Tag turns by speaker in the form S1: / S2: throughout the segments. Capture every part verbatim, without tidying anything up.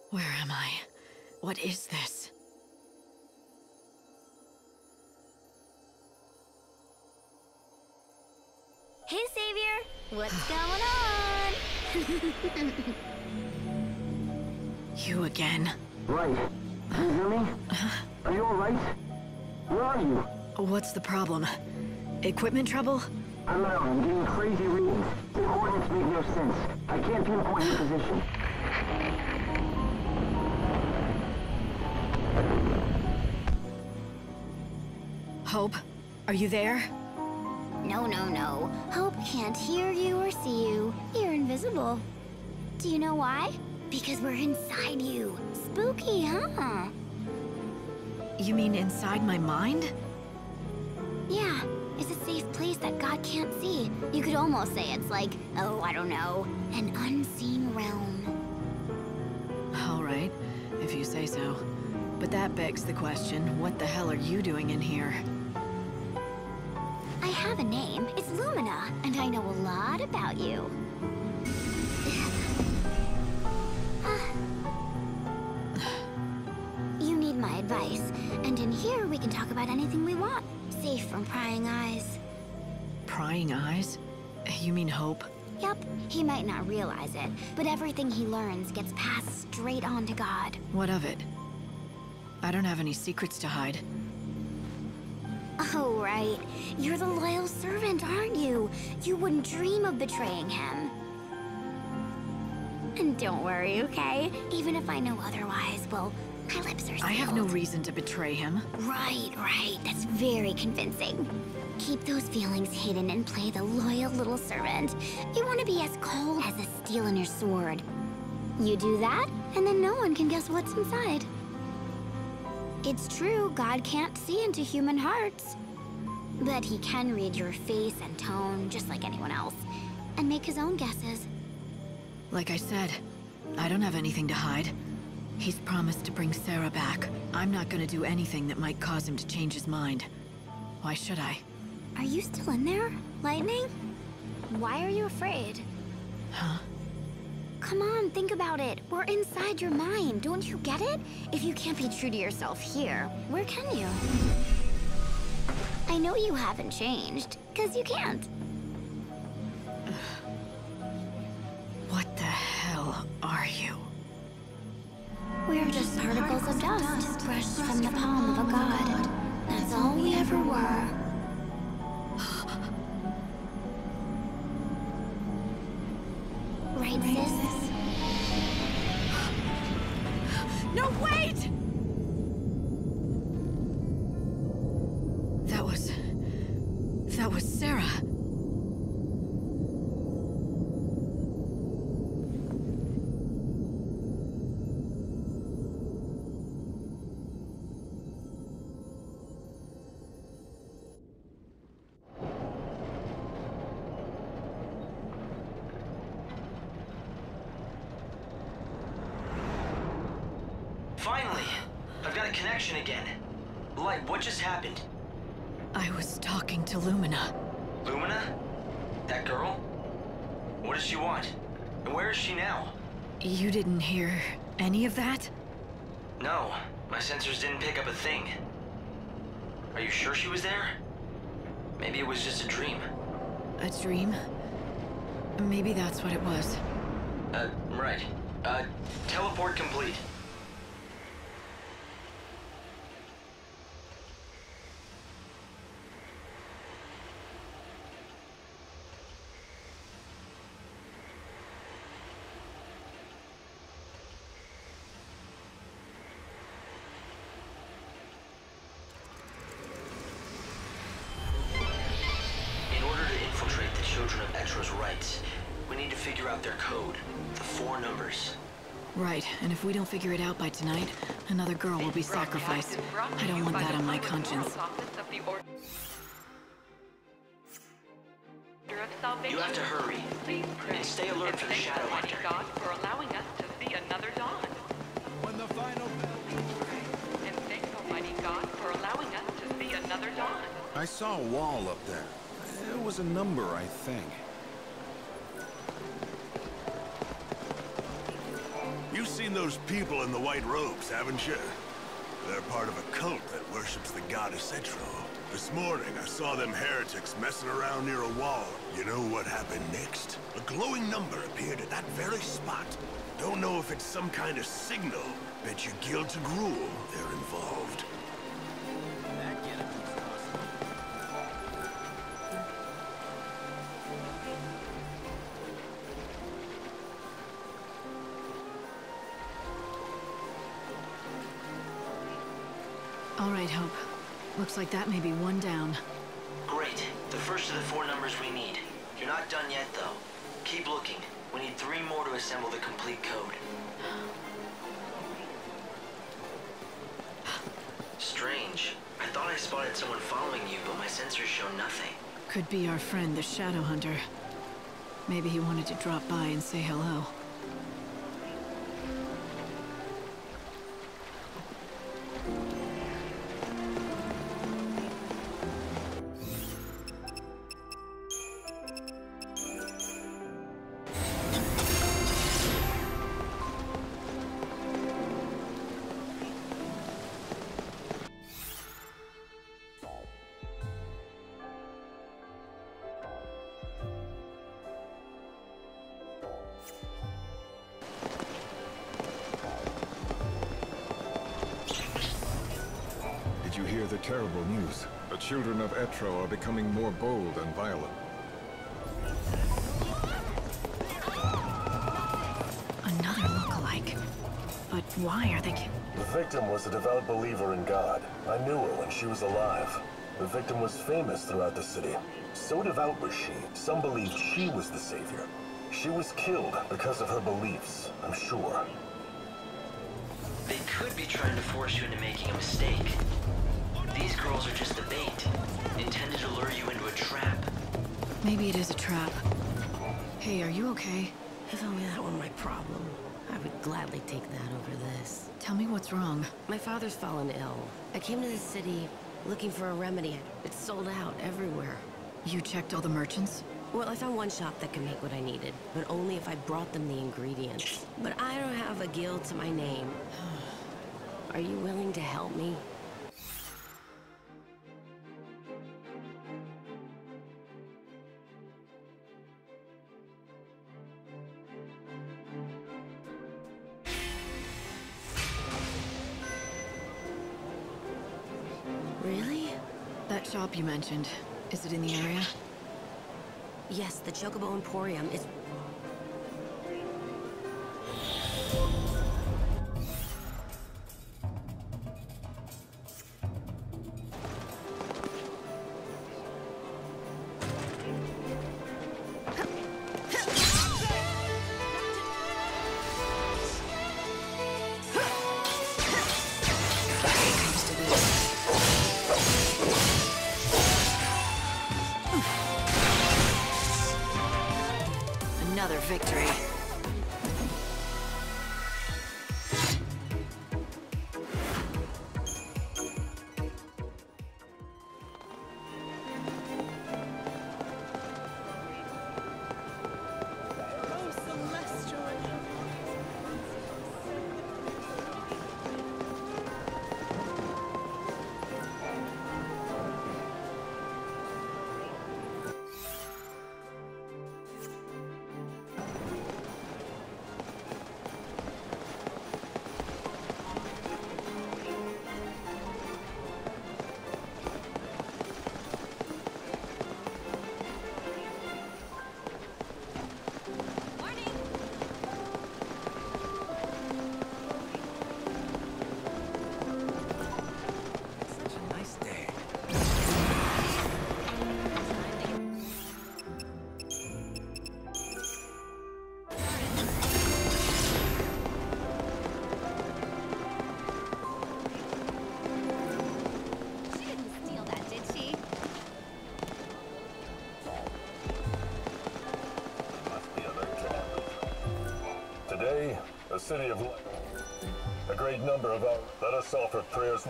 S1: Where am I? What is this?
S2: Hey, Savior! What's going on?
S1: You again?
S3: Right. Can you hear me? Are you alright? Where are you?
S1: What's the problem? Equipment trouble?
S3: I'm out. I'm getting crazy readings. The coordinates make no sense. I can't pinpoint your position.
S1: Hope, are you there?
S2: No, no, no. Hope can't hear you or see you. You're invisible. Do you know why? Because we're inside you. Spooky, huh?
S1: You mean inside my mind?
S2: Yeah, it's a safe place that God can't see. You could almost say it's like, oh, I don't know, an unseen realm.
S1: All right, if you say so. But that begs the question, what the hell are you doing in here?
S2: I have a name. It's Lumina, and I know a lot about you. You need my advice, and in here we can talk about anything we want. Safe from prying eyes.
S1: Prying eyes? You mean Hope?
S2: Yup, he might not realize it, but everything he learns gets passed straight on to God.
S1: What of it? I don't have any secrets to hide.
S2: Oh, right. You're the loyal servant, aren't you? You wouldn't dream of betraying him. And don't worry, okay? Even if I know otherwise, well, my lips are sealed.
S1: I have no reason to betray him.
S2: Right, right. That's very convincing. Keep those feelings hidden and play the loyal little servant. You want to be as cold as the steel in your sword. You do that, and then no one can guess what's inside. It's true, God can't see into human hearts. But he can read your face and tone, just like anyone else, and make his own guesses.
S1: Like I said, I don't have anything to hide. He's promised to bring Sarah back. I'm not gonna do anything that might cause him to change his mind. Why should I?
S2: Are you still in there, Lightning? Why are you afraid?
S1: Huh?
S2: Come on, think about it. We're inside your mind, don't you get it? If you can't be true to yourself here, where can you? I know you haven't changed, because you can't.
S1: What the hell are you?
S2: We're just particles of dust, brushed from the palm of a god. That's all we ever were. Right, sis?
S1: No, wait! That was... That was Sarah.
S4: Finally! I've got a connection again. Light, what just happened?
S1: I was talking to Lumina.
S4: Lumina? That girl? What does she want? And where is she now?
S1: You didn't hear any of that?
S4: No, my sensors didn't pick up a thing. Are you sure she was there? Maybe it was just a dream.
S1: A dream? Maybe that's what it was.
S4: Uh, right. Uh, teleport complete. We need to figure out their code. The four numbers.
S1: Right, and if we don't figure it out by tonight, another girl will be sacrificed. I don't want that on my conscience.
S4: You have to hurry. And stay alert for the Shadow Hunter.
S5: God for allowing us to see another dawn.
S6: When the final bell...
S5: And thank Almighty God for allowing us to see another dawn.
S6: I saw a wall up there. It was a number, I think. You
S7: seen those people in the white robes, haven't you? They're part of a cult that worships the goddess Etro. This morning, I saw them heretics messing around near a wall. You know what happened next? A glowing number appeared at that very spot. Don't know if it's some kind of signal. Bet you Guild to Gruul they're involved.
S1: All right, Hope. Looks like that may be one down.
S4: Great. The first of the four numbers we need. You're not done yet, though. Keep looking. We need three more to assemble the complete code. Strange. I thought I spotted someone following you, but my sensors show nothing.
S1: Could be our friend, the Shadow Hunter. Maybe he wanted to drop by and say hello.
S8: Did you hear the terrible news? The children of Etro are becoming more bold and violent.
S1: Another lookalike. But why are they...
S9: The victim was a devout believer in God. I knew her when she was alive. The victim was famous throughout the city. So devout was she, some believed she was the savior. She was killed because of her beliefs, I'm sure.
S4: They could be trying to force you into making a mistake. These girls are just the bait, intended to lure you into a trap.
S1: Maybe it is a trap. Hey, are you okay?
S10: If only that were my problem, I would gladly take that over this.
S1: Tell me what's wrong.
S10: My father's fallen ill. I came to the city looking for a remedy. It's sold out everywhere.
S1: You checked all the merchants?
S10: Well, I found one shop that could make what I needed, but only if I brought them the ingredients. But I don't have a guild to my name. Are you willing to help me? Really?
S1: That shop you mentioned, is it in the area?
S10: Yes, the Chocobo Emporium is...
S1: Another victory.
S9: Today, the city of light. A great number of our... Let us offer prayers.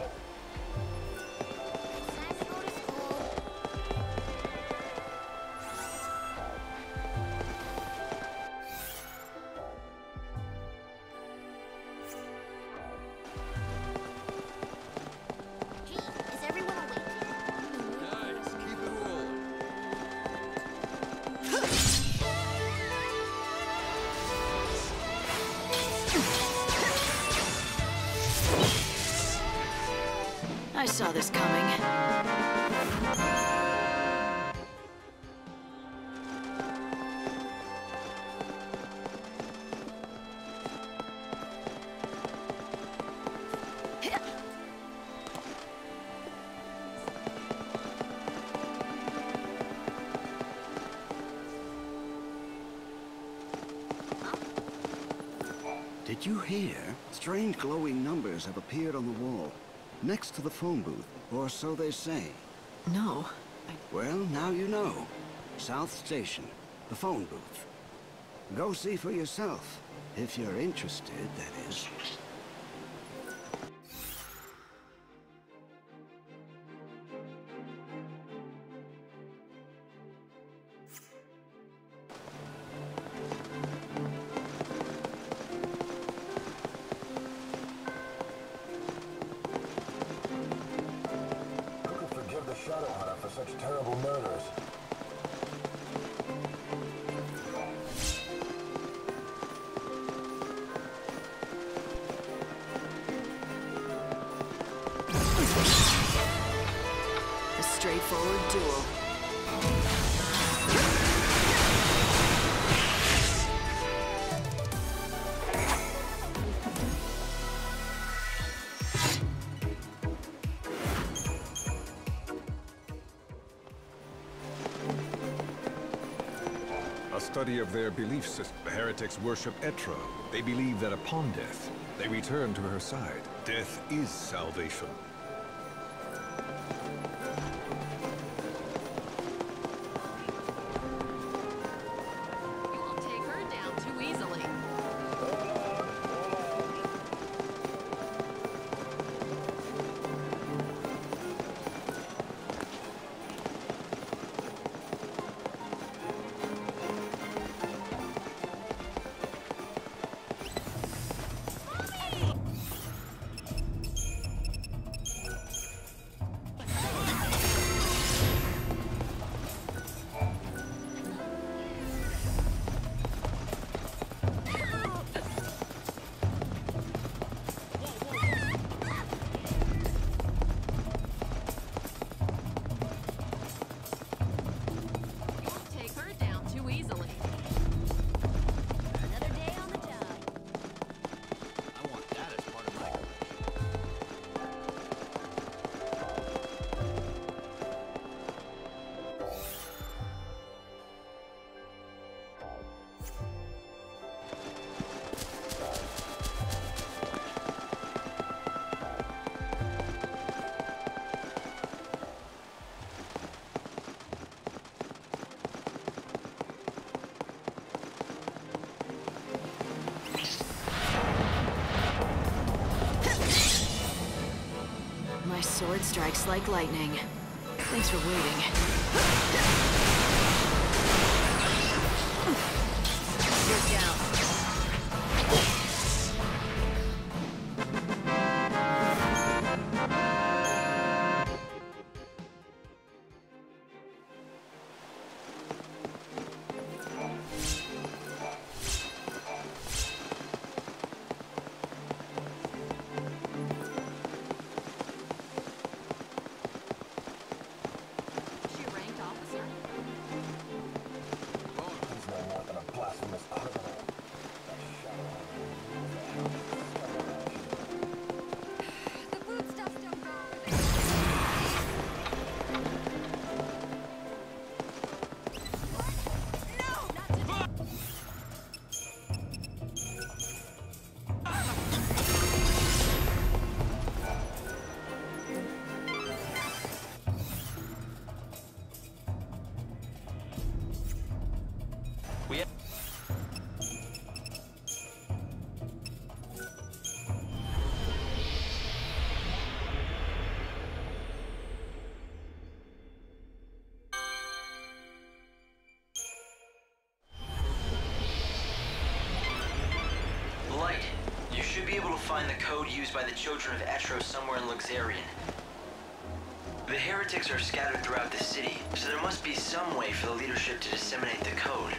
S1: saw this coming.
S11: Did you hear? Strange glowing numbers have appeared on the wall, next to the phone booth, or so they say.
S1: No. I...
S11: Well, now you know. South Station, the phone booth. Go see for yourself, if you're interested, that is.
S9: Such terrible murders.
S1: A straightforward duel.
S8: Study of their belief system. The heretics worship Etro. They believe that upon death, they return to her side. Death is salvation.
S5: You won't take her down too easily.
S1: My sword strikes like lightning. Thanks for waiting. You're down.
S4: You should be able to find the code used by the children of Etro somewhere in Luxarian. The heretics are scattered throughout the city, so there must be some way for the leadership to disseminate the code.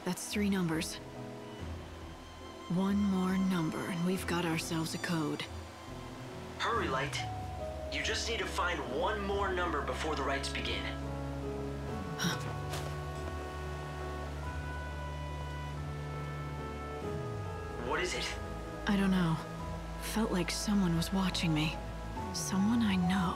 S1: That's three numbers. One more number, and we've got ourselves a code.
S4: Hurry, Light. You just need to find one more number before the rites begin. What is it?
S1: I don't know. Felt like someone was watching me. Someone I know.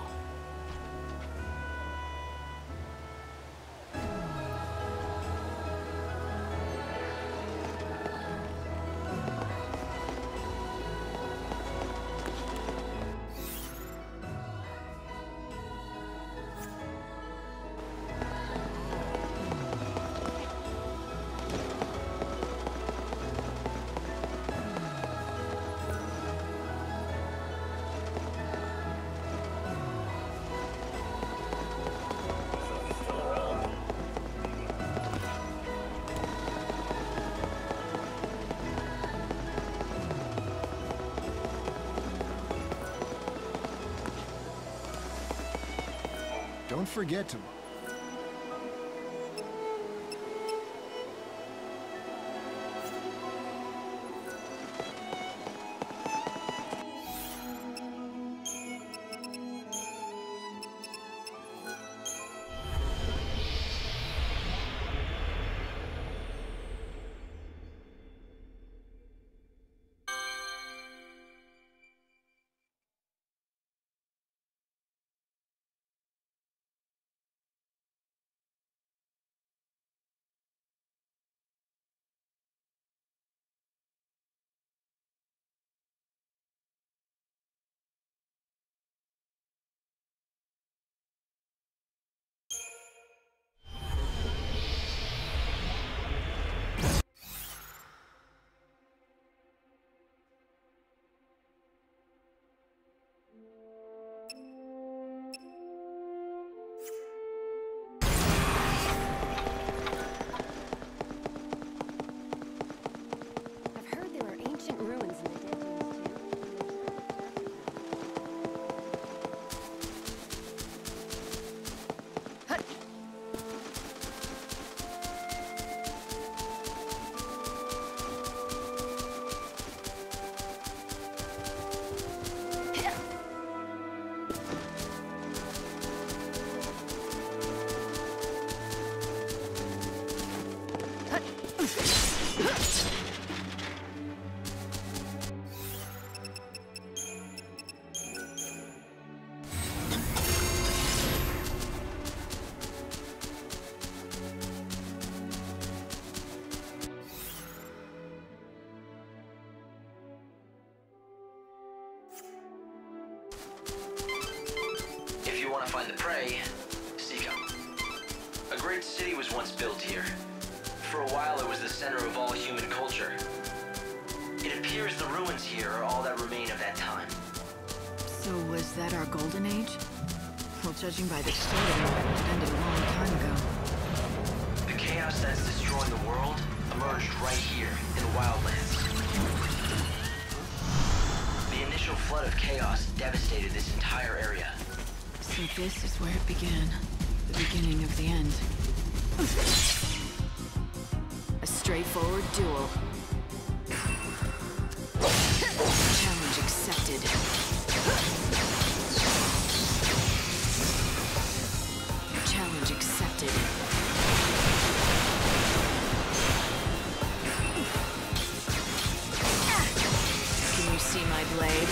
S12: Don't forget to...
S4: Want to find the prey, seek them. A great city was once built here. For a while it was the center of all human culture. It appears the ruins here are all that remain of that time.
S1: So was that our golden age? Well, judging by the story, it ended a long time ago.
S4: The chaos that's destroying the world emerged right here in the Wildlands. The initial flood of chaos devastated this entire area.
S1: So this is where it began. The beginning of the end. A straightforward duel. Challenge accepted. Challenge accepted. Can you see my blade?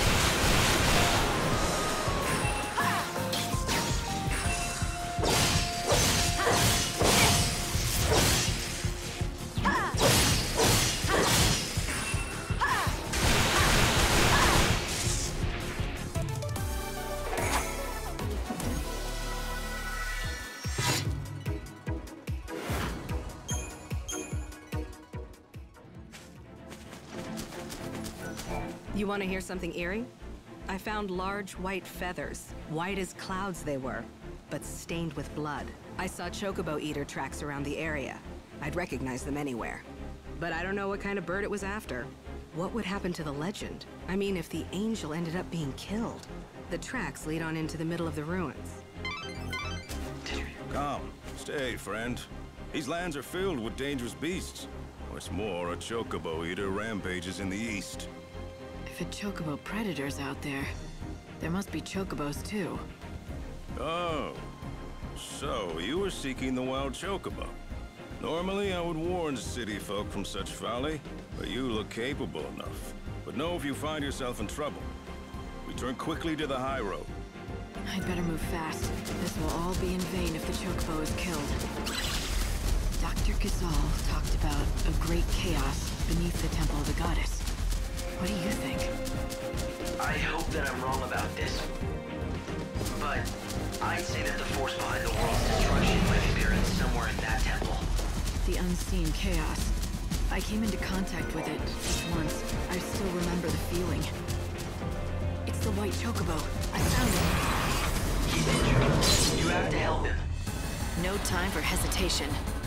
S13: You want to hear something eerie? I found large white feathers. White as clouds they were, but stained with blood. I saw chocobo eater tracks around the area. I'd recognize them anywhere. But I don't know what kind of bird it was after. What would happen to the legend? I mean, if the angel ended up being killed. The tracks lead on into the middle of the ruins.
S6: Come, stay, friend. These lands are filled with dangerous beasts. What's more, a chocobo eater rampages in the east.
S1: If a chocobo predator's out there, there must be chocobos too.
S6: Oh, so you were seeking the wild chocobo. Normally, I would warn city folk from such folly, but you look capable enough. But know if you find yourself in trouble, return quickly to the high road.
S1: I'd better move fast. This will all be in vain if the chocobo is killed. Doctor XIII talked about a great chaos beneath the temple of the goddess. What do you think?
S4: I hope that I'm wrong about this, but I'd say that the force behind the world's destruction might be buried somewhere in that temple.
S1: The unseen chaos. I came into contact with it just once. I still remember the feeling. It's the white chocobo. I found it.
S4: He's injured. You have to help him.
S1: No time for hesitation.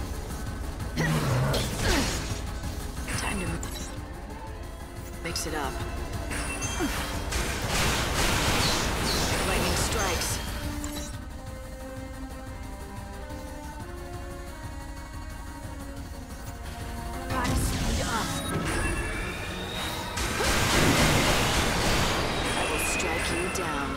S1: Time to mix it up. Lightning strikes. Gotta speed up. I will strike you down.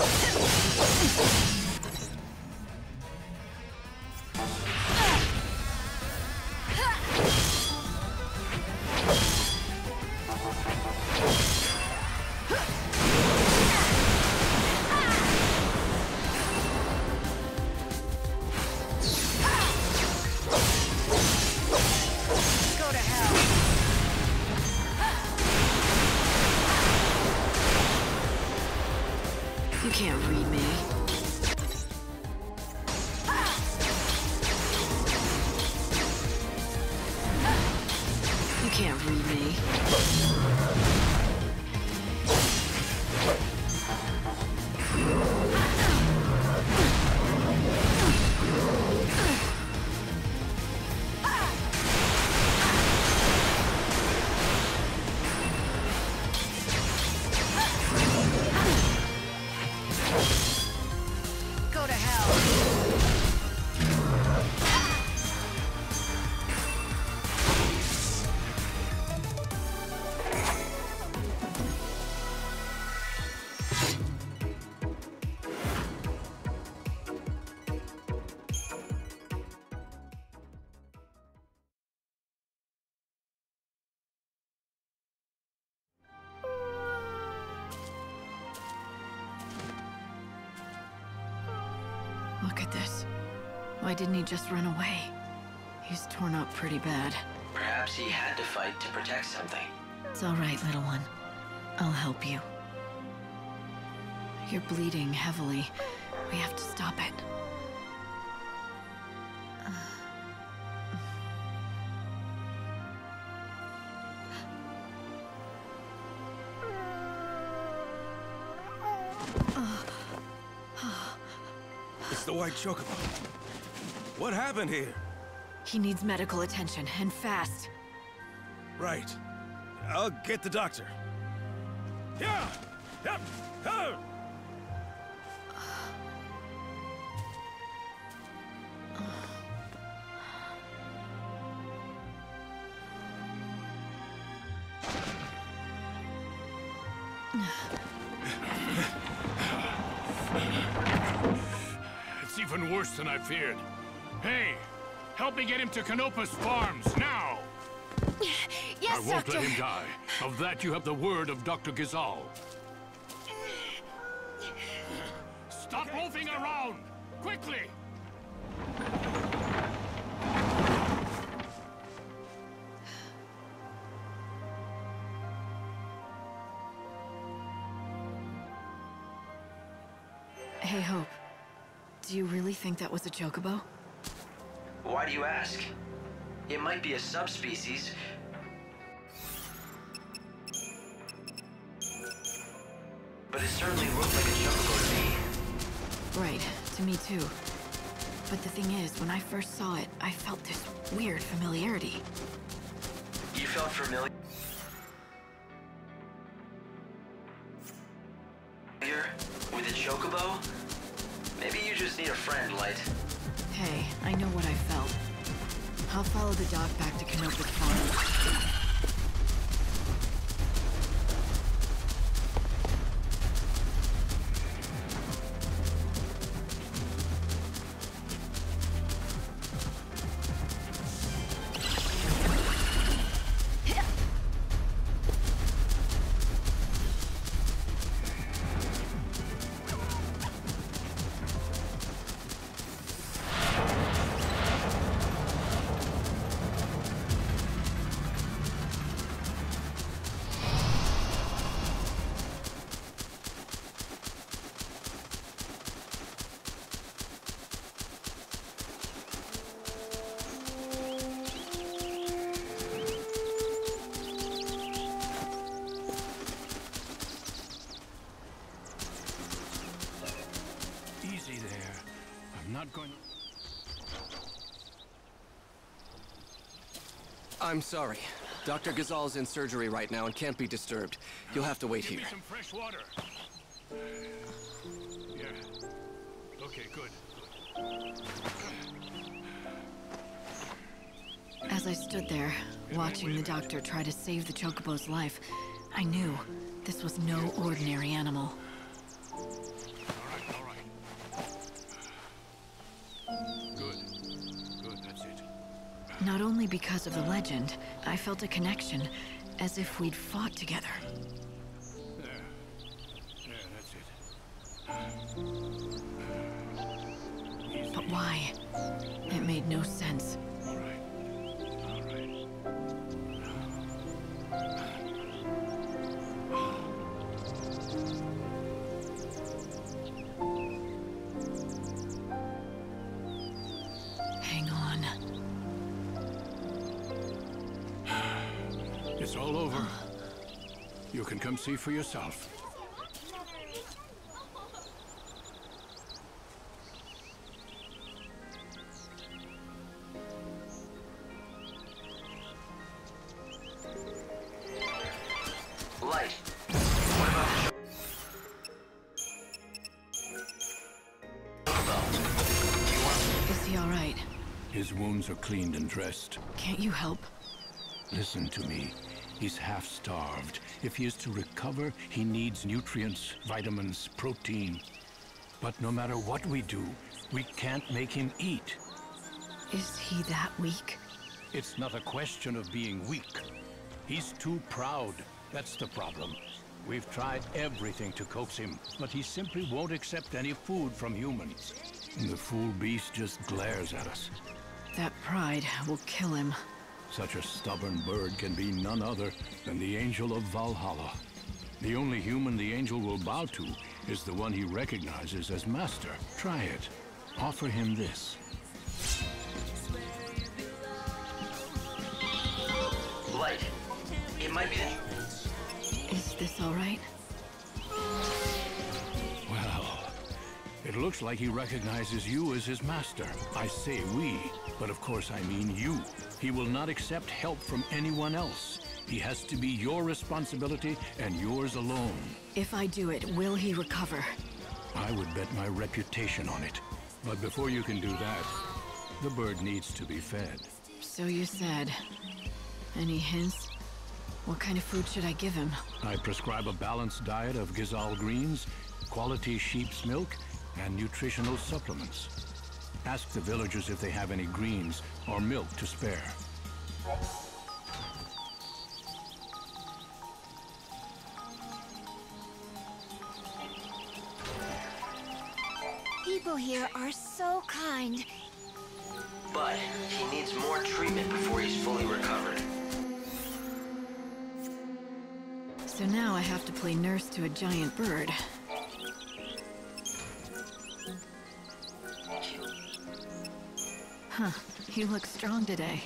S1: You can't read me. You can't read me. Go to hell. Look at this. Why didn't he just run away? He's torn up pretty bad.
S4: Perhaps he had to fight to protect something.
S1: It's all right, little one. I'll help you. You're bleeding heavily. We have to stop it.
S6: It's the white chocobo. What happened here?
S1: He needs medical attention, and fast.
S6: Right. I'll get the doctor. Yeah! Yep! Oh!
S14: It's even worse than I feared. Hey, help me get him to Canopus Farms, now!
S2: Yes,
S14: I won't
S2: Doctor.
S14: let him die. Of that you have the word of Doctor XIII. Stop moving around! Quickly!
S1: Hey, Hope. Do you really think that was a chocobo?
S4: Why do you ask? It might be a subspecies. But it certainly looked like a chocobo to me.
S1: Right, to me too. But the thing is, when I first saw it, I felt this weird familiarity.
S4: You felt familiar with a chocobo? Maybe you just need a friend, Light.
S1: Hey, I know what I felt. I'll follow the dog back to Canopa's farm.
S15: I'm sorry. Doctor Gazal's in surgery right now and can't be disturbed. You'll have to wait here.
S14: Give me some fresh water. Yeah. Okay, good.
S1: As I stood there, watching the doctor try to save the chocobo's life, I knew this was no ordinary animal. Not only because of the legend, I felt a connection, as if we'd fought together.
S14: There. There, that's it.
S1: But why? It made no sense.
S14: All right. All right.
S1: Hang on.
S14: It's all over. You can come see for yourself.
S4: Light.
S1: Is he all right?
S14: His wounds are cleaned and dressed.
S1: Can't you help?
S14: Listen to me. He's half starved. If he is to recover, he needs nutrients, vitamins, protein. But no matter what we do, we can't make him eat.
S1: Is he that weak?
S14: It's not a question of being weak. He's too proud. That's the problem. We've tried everything to coax him, but he simply won't accept any food from humans. And the fool beast just glares at us.
S1: That pride will kill him.
S14: Such a stubborn bird can be none other than the angel of Valhalla. The only human the angel will bow to is the one he recognizes as master. Try it. Offer him this.
S4: Light. It might be the...
S1: Is this all right?
S14: Well, it looks like he recognizes you as his master. I say we, but of course I mean you. He will not accept help from anyone else. He has to be your responsibility and yours alone.
S1: If I do it, will he recover?
S14: I would bet my reputation on it. But before you can do that, the bird needs to be fed.
S1: So you said. Any hints? What kind of food should I give him?
S14: I prescribe a balanced diet of Gazal greens, quality sheep's milk, and nutritional supplements. Ask the villagers if they have any greens or milk to spare.
S2: People here are so kind.
S4: But he needs more treatment before he's fully recovered.
S1: So now I have to play nurse to a giant bird. Huh, you look strong today.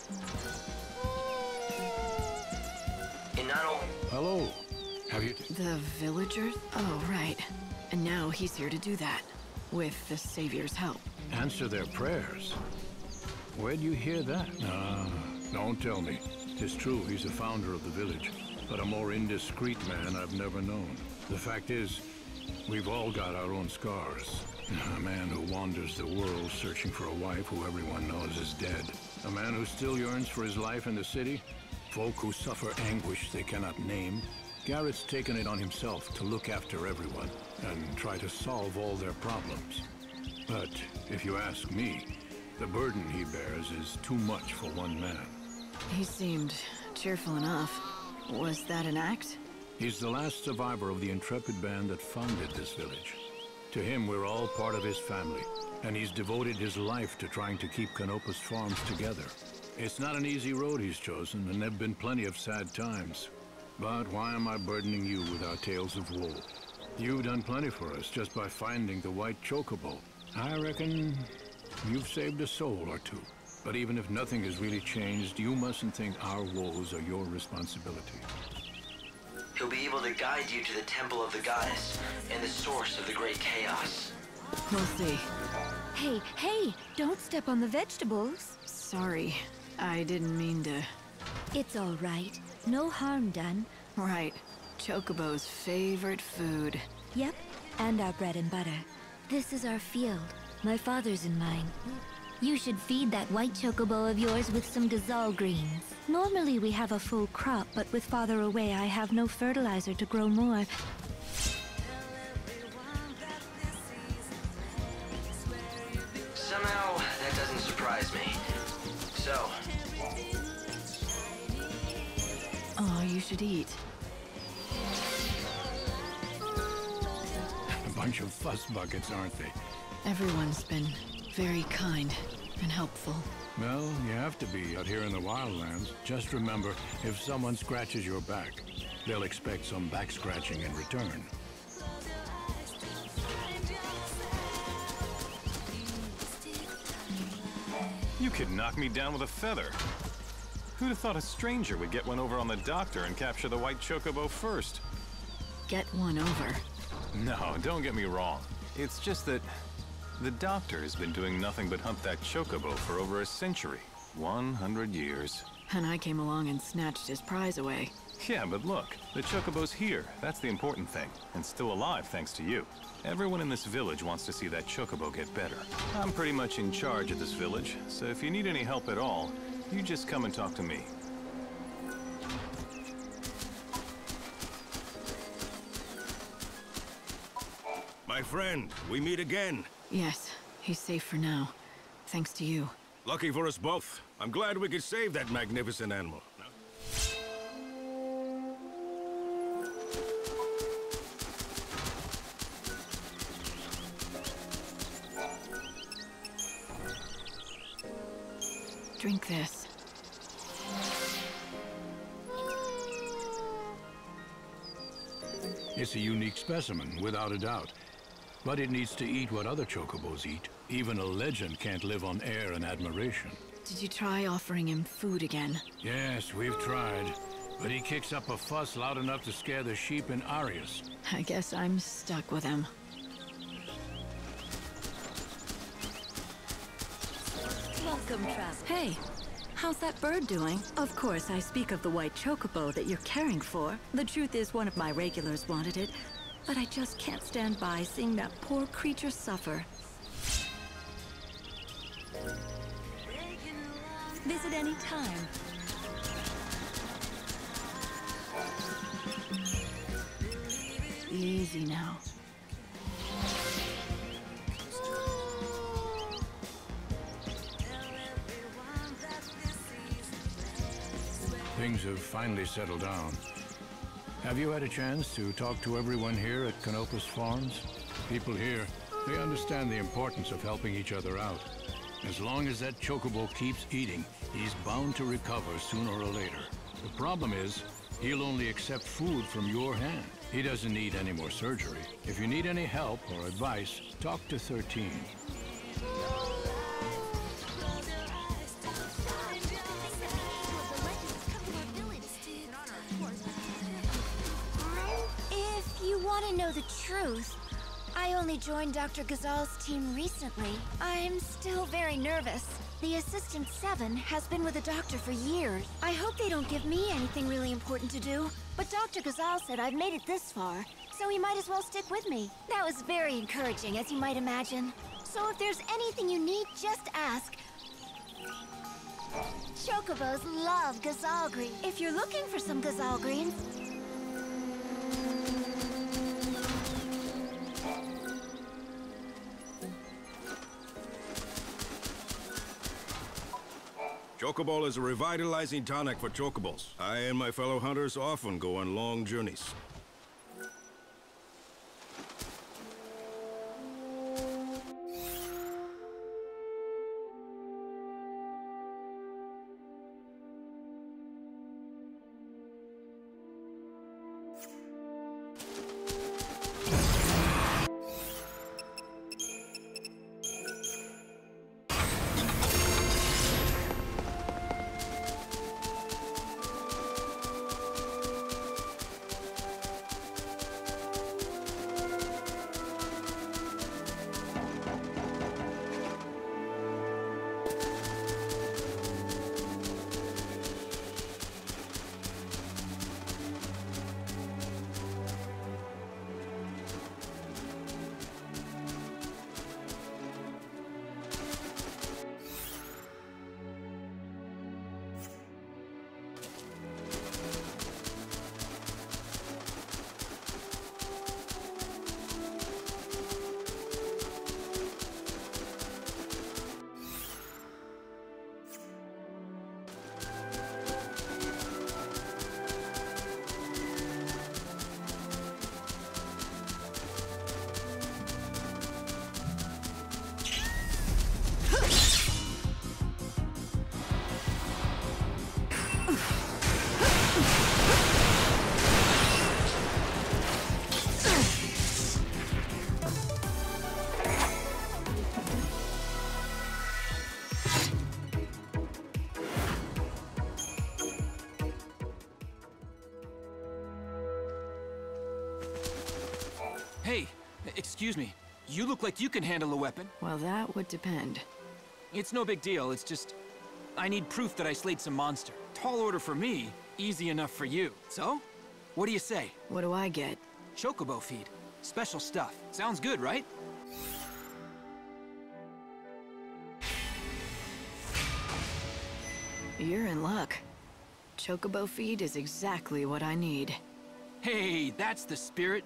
S4: Inano.
S14: Hello. Have you...
S1: The villagers? Oh, right. And now he's here to do that. With the Savior's help.
S14: Answer their prayers. Where'd you hear that? Ah, don't tell me. It's true, he's the founder of the village. But a more indiscreet man I've never known. The fact is, we've all got our own scars. A man who wanders the world searching for a wife who everyone knows is dead. A man who still yearns for his life in the city? Folk who suffer anguish they cannot name? Garrett's taken it on himself to look after everyone and try to solve all their problems. But if you ask me, the burden he bears is too much for one man.
S1: He seemed cheerful enough. Was that an act?
S14: He's the last survivor of the intrepid band that founded this village. To him, we're all part of his family, and he's devoted his life to trying to keep Canopus Farms together. It's not an easy road he's chosen, and there've been plenty of sad times. But why am I burdening you with our tales of woe? You've done plenty for us just by finding the white chocobo. I reckon you've saved a soul or two. But even if nothing has really changed, you mustn't think our woes are your responsibility.
S4: He'll be able to guide you to the temple of the goddess and the source of the great chaos.
S1: We'll see.
S16: Hey, hey, don't step on the vegetables.
S1: Sorry, I didn't mean to.
S16: It's all right. No harm done.
S1: Right. Chocobo's favorite food.
S16: Yep, and our bread and butter. This is our field. My father's and mine.
S2: You should feed that white chocobo of yours with some gazelle greens.
S16: Normally we have a full crop, but with father away I have no fertilizer to grow more.
S4: Somehow, that doesn't surprise me. So...
S1: Oh, you should eat.
S14: A bunch of fuss buckets, aren't they?
S1: Everyone's been very kind and helpful.
S14: Well, you have to be out here in the wildlands. Just remember, if someone scratches your back, they'll expect some back scratching in return.
S17: You could knock me down with a feather. Who'd have thought a stranger would get one over on the doctor and capture the white chocobo first?
S1: Get one over?
S17: No, don't get me wrong. It's just that the doctor has been doing nothing but hunt that chocobo for over a century. one hundred years.
S1: And I came along and snatched his prize away.
S17: Yeah, but look, the chocobo's here. That's the important thing. And still alive thanks to you. Everyone in this village wants to see that chocobo get better. I'm pretty much in charge of this village, so if you need any help at all, you just come and talk to me.
S6: My friend, we meet again.
S1: Yes, he's safe for now. Thanks to you.
S6: Lucky for us both. I'm glad we could save that magnificent animal.
S1: Drink this.
S14: It's a unique specimen, without a doubt. But it needs to eat what other chocobos eat. Even a legend can't live on air and admiration.
S1: Did you try offering him food again?
S14: Yes, we've tried. But he kicks up a fuss loud enough to scare the sheep in Arius.
S1: I guess I'm stuck with him.
S16: Welcome, Travis.
S18: Hey, how's that bird doing? Of course, I speak of the white chocobo that you're caring for. The truth is, one of my regulars wanted it, but I just can't stand by seeing that poor creature suffer. Visit any time.
S1: Easy now.
S14: Things have finally settled down. Have you had a chance to talk to everyone here at Canopus Farms? People here, they understand the importance of helping each other out. As long as that chocobo keeps eating, he's bound to recover sooner or later. The problem is, he'll only accept food from your hand. He doesn't need any more surgery. If you need any help or advice, talk to thirteen.
S2: If you want to know the truth, I only joined Doctor Gazal's team recently. I'm still very nervous. The Assistant Seven has been with the doctor for years. I hope they don't give me anything really important to do. But Doctor Gazal said I've made it this far, so he might as well stick with me. That was very encouraging, as you might imagine. So if there's anything you need, just ask. Chocobos love gazelle green. If you're looking for some gazelle greens...
S6: Chocobo is a revitalizing tonic for chocobos. I and my fellow hunters often go on long journeys.
S19: Hey, excuse me. You look like you can handle a weapon.
S1: Well, that would depend.
S19: It's no big deal, it's just... I need proof that I slayed some monster. Tall order for me, easy enough for you. So? What do you say?
S1: What do I get?
S19: Chocobo feed. Special stuff. Sounds good, right?
S1: You're in luck. Chocobo feed is exactly what I need.
S19: Hey, that's the spirit.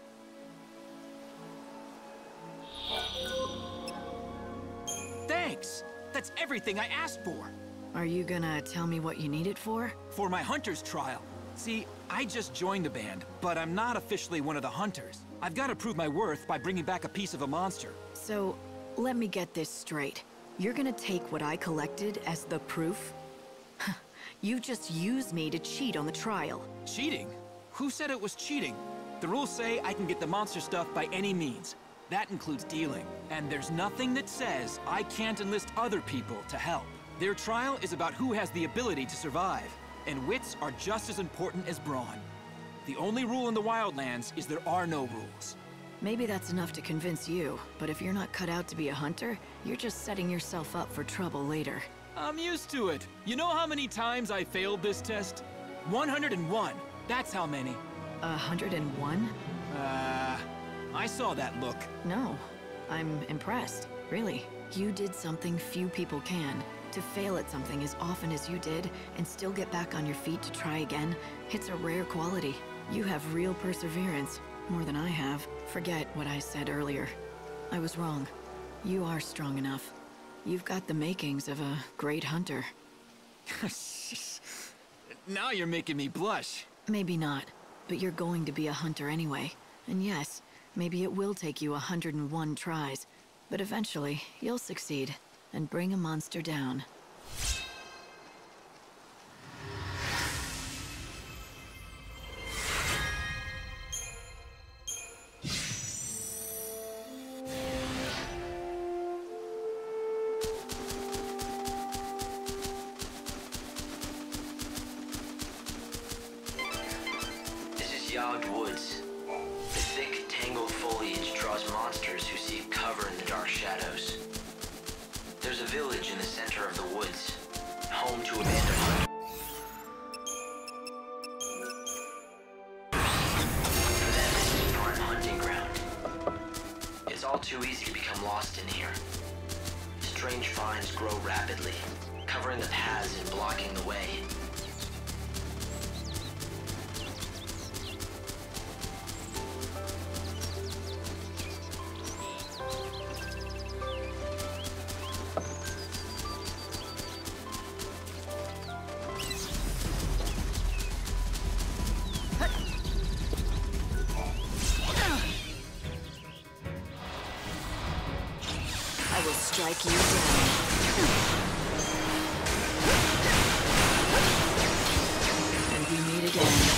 S19: Thanks! That's everything I asked for!
S1: Are you gonna tell me what you need it for?
S19: For my hunter's trial. See, I just joined the band, but I'm not officially one of the hunters. I've got to prove my worth by bringing back a piece of a monster.
S1: So, let me get this straight. You're gonna take what I collected as the proof? You just used me to cheat on the trial.
S19: Cheating? Who said it was cheating? The rules say I can get the monster stuff by any means. That includes dealing. And there's nothing that says I can't enlist other people to help. Their trial is about who has the ability to survive. And wits are just as important as brawn. The only rule in the Wildlands is there are no rules.
S1: Maybe that's enough to convince you, but if you're not cut out to be a hunter, you're just setting yourself up for trouble later.
S19: I'm used to it. You know how many times I failed this test? one hundred and one. That's how many.
S1: A hundred and one?
S19: Uh... I saw that look.
S1: No. I'm impressed. Really. You did something few people can. To fail at something as often as you did, and still get back on your feet to try again, it's a rare quality. You have real perseverance. More than I have. Forget what I said earlier. I was wrong. You are strong enough. You've got the makings of a great hunter.
S19: Now you're making me blush.
S1: Maybe not, but you're going to be a hunter anyway. And yes, maybe it will take you a hundred and one tries, but eventually you'll succeed and bring a monster down.
S4: Woods. The thick, tangled foliage draws monsters who seek cover in the dark shadows. There's a village in the center of the woods, home to a band of hunters. For them, this is prime hunting ground. It's all too easy to become lost in here. Strange finds grow rapidly, covered covering the paths and blocking the way.
S1: I will strike you down. And we meet again.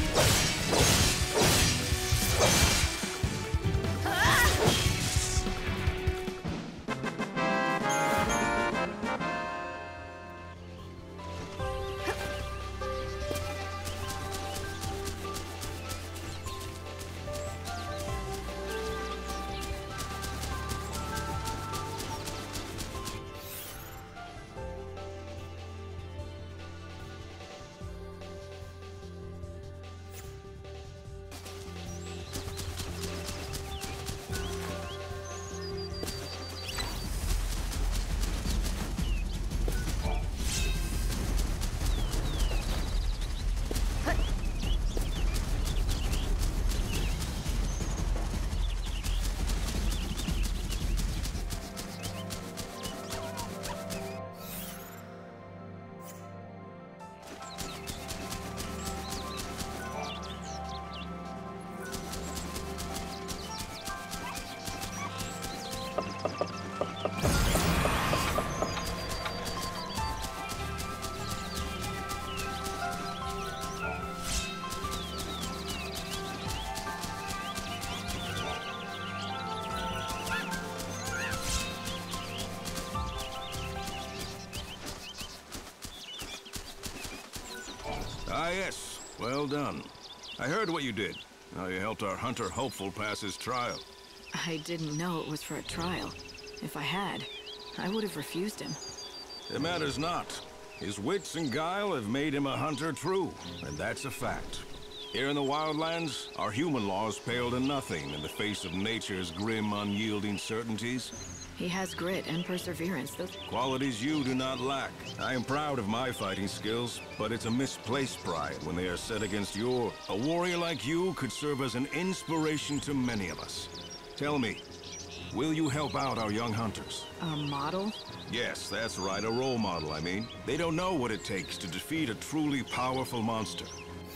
S6: Ah, yes. Well done. I heard what you did. How you helped our hunter hopeful pass his trial.
S1: I didn't know it was for a trial. If I had, I would have refused him.
S6: It matters not. His wits and guile have made him a hunter true, and that's a fact. Here in the wildlands, our human laws pale to nothing in the face of nature's grim, unyielding certainties.
S1: He has grit and perseverance, those
S6: qualities you do not lack. I am proud of my fighting skills, but it's a misplaced pride when they are set against your. A warrior like you could serve as an inspiration to many of us. Tell me, will you help out our young hunters?
S1: A model?
S6: Yes, that's right, a role model, I mean. They don't know what it takes to defeat a truly powerful monster.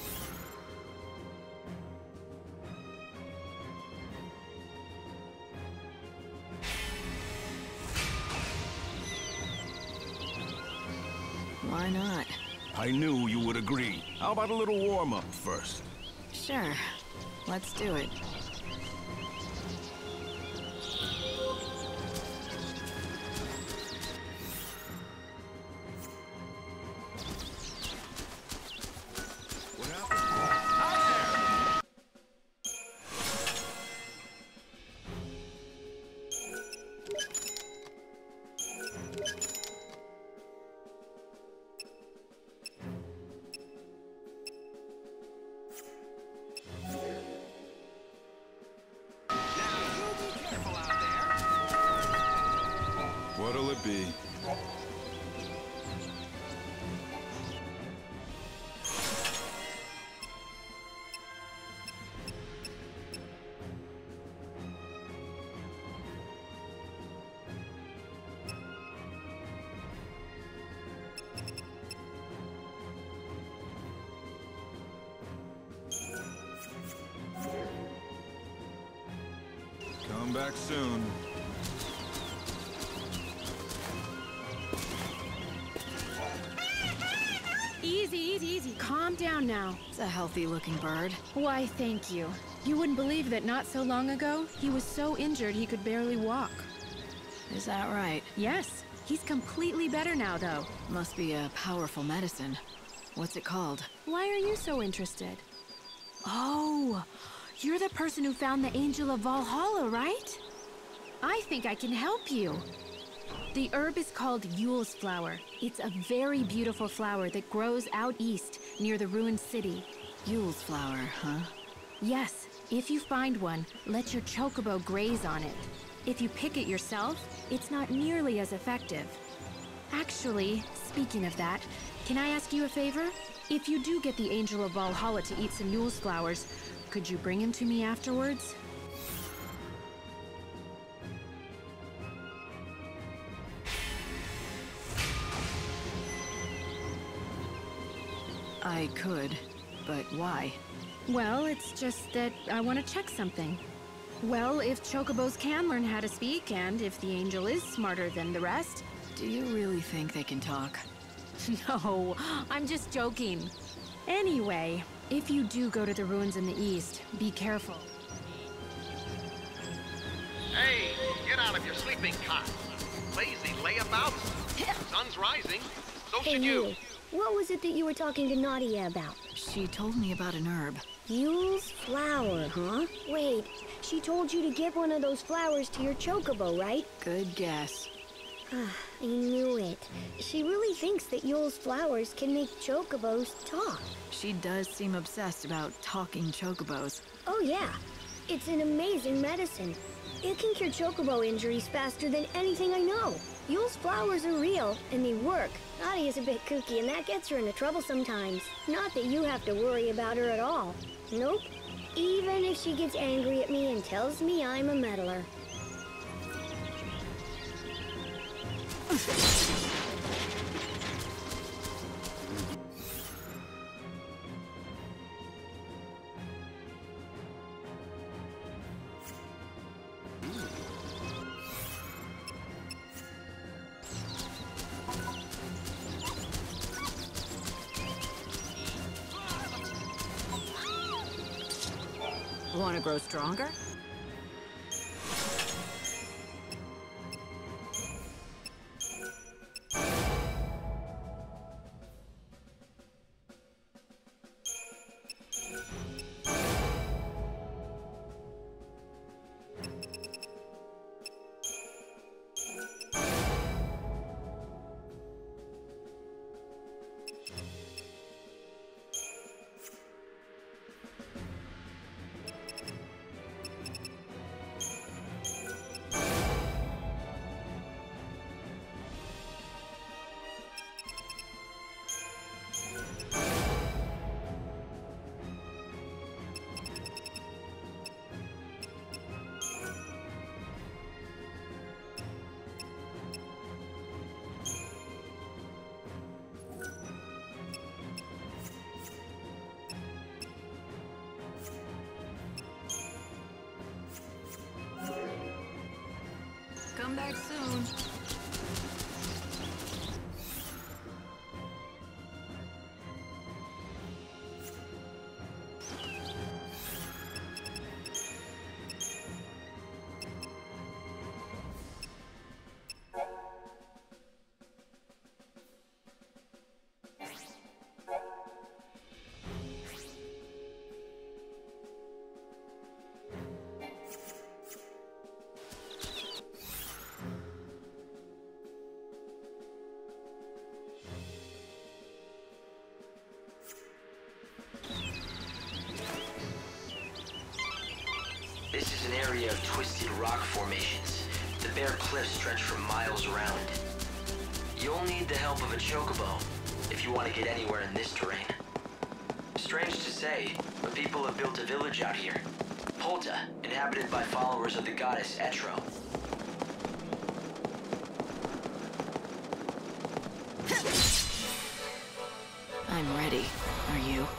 S1: Why not?
S6: I knew you would agree. How about a little warm-up first?
S1: Sure. Let's do it.
S6: What'll it be? Come back soon.
S20: Easy, easy, easy. Calm down now.
S1: It's a healthy-looking bird.
S20: Why, thank you. You wouldn't believe that not so long ago, he was so injured he could barely walk.
S1: Is that right?
S20: Yes. He's completely better now, though.
S1: Must be a powerful medicine. What's it called?
S20: Why are you so interested? Oh, you're the person who found the Angel of Valhalla, right? I think I can help you. The herb is called Yule's flower. It's a very beautiful flower that grows out east, near the ruined city.
S1: Yule's flower, huh?
S20: Yes. If you find one, let your chocobo graze on it. If you pick it yourself, it's not nearly as effective. Actually, speaking of that, can I ask you a favor? If you do get the Angel of Valhalla to eat some Yule's flowers, could you bring him to me afterwards?
S1: I could, but why?
S20: Well, it's just that I want to check something. Well, if chocobos can learn how to speak, and if the angel is smarter than the rest...
S1: Do you really think they can talk?
S20: No, I'm just joking. Anyway, if you do go to the ruins in the east, be careful.
S21: Hey, get out of your sleeping cot. Lazy layabouts. Sun's rising. So
S2: Hey,
S21: should you.
S2: you. What was it that you were talking to Nadia about?
S1: She told me about an herb.
S2: Yule's flower, huh? Wait, she told you to give one of those flowers to your chocobo, right?
S1: Good guess.
S2: I knew it. She really thinks that Yule's flowers can make chocobos talk.
S1: She does seem obsessed about talking chocobos.
S2: Oh yeah, it's an amazing medicine. It can cure chocobo injuries faster than anything I know. Yule's flowers are real, and they work. Nadia's a bit kooky, and that gets her into trouble sometimes. Not that you have to worry about her at all. Nope. Even if she gets angry at me and tells me I'm a meddler.
S1: Want to grow stronger? Come back soon.
S4: This is an area of twisted rock formations. The bare cliffs stretch for miles around. You'll need the help of a chocobo if you want to get anywhere in this terrain. Strange to say, but people have built a village out here. Polta, inhabited by followers of the goddess Etro.
S1: I'm ready. Are you?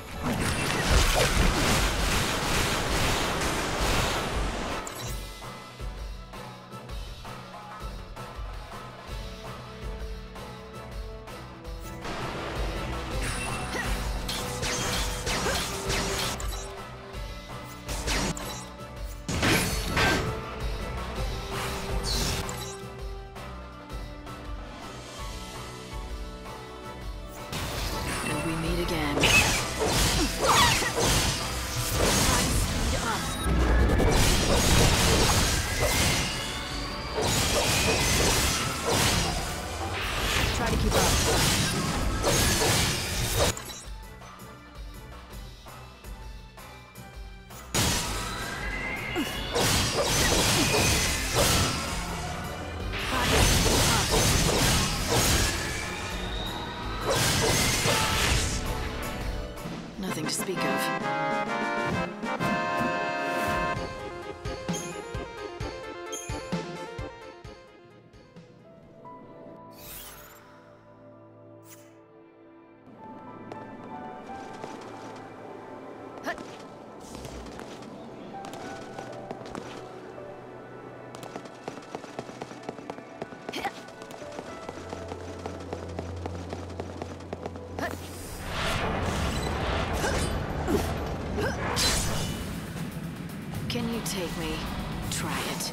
S1: And we meet again. Nothing to speak of. Can you take me? Try it.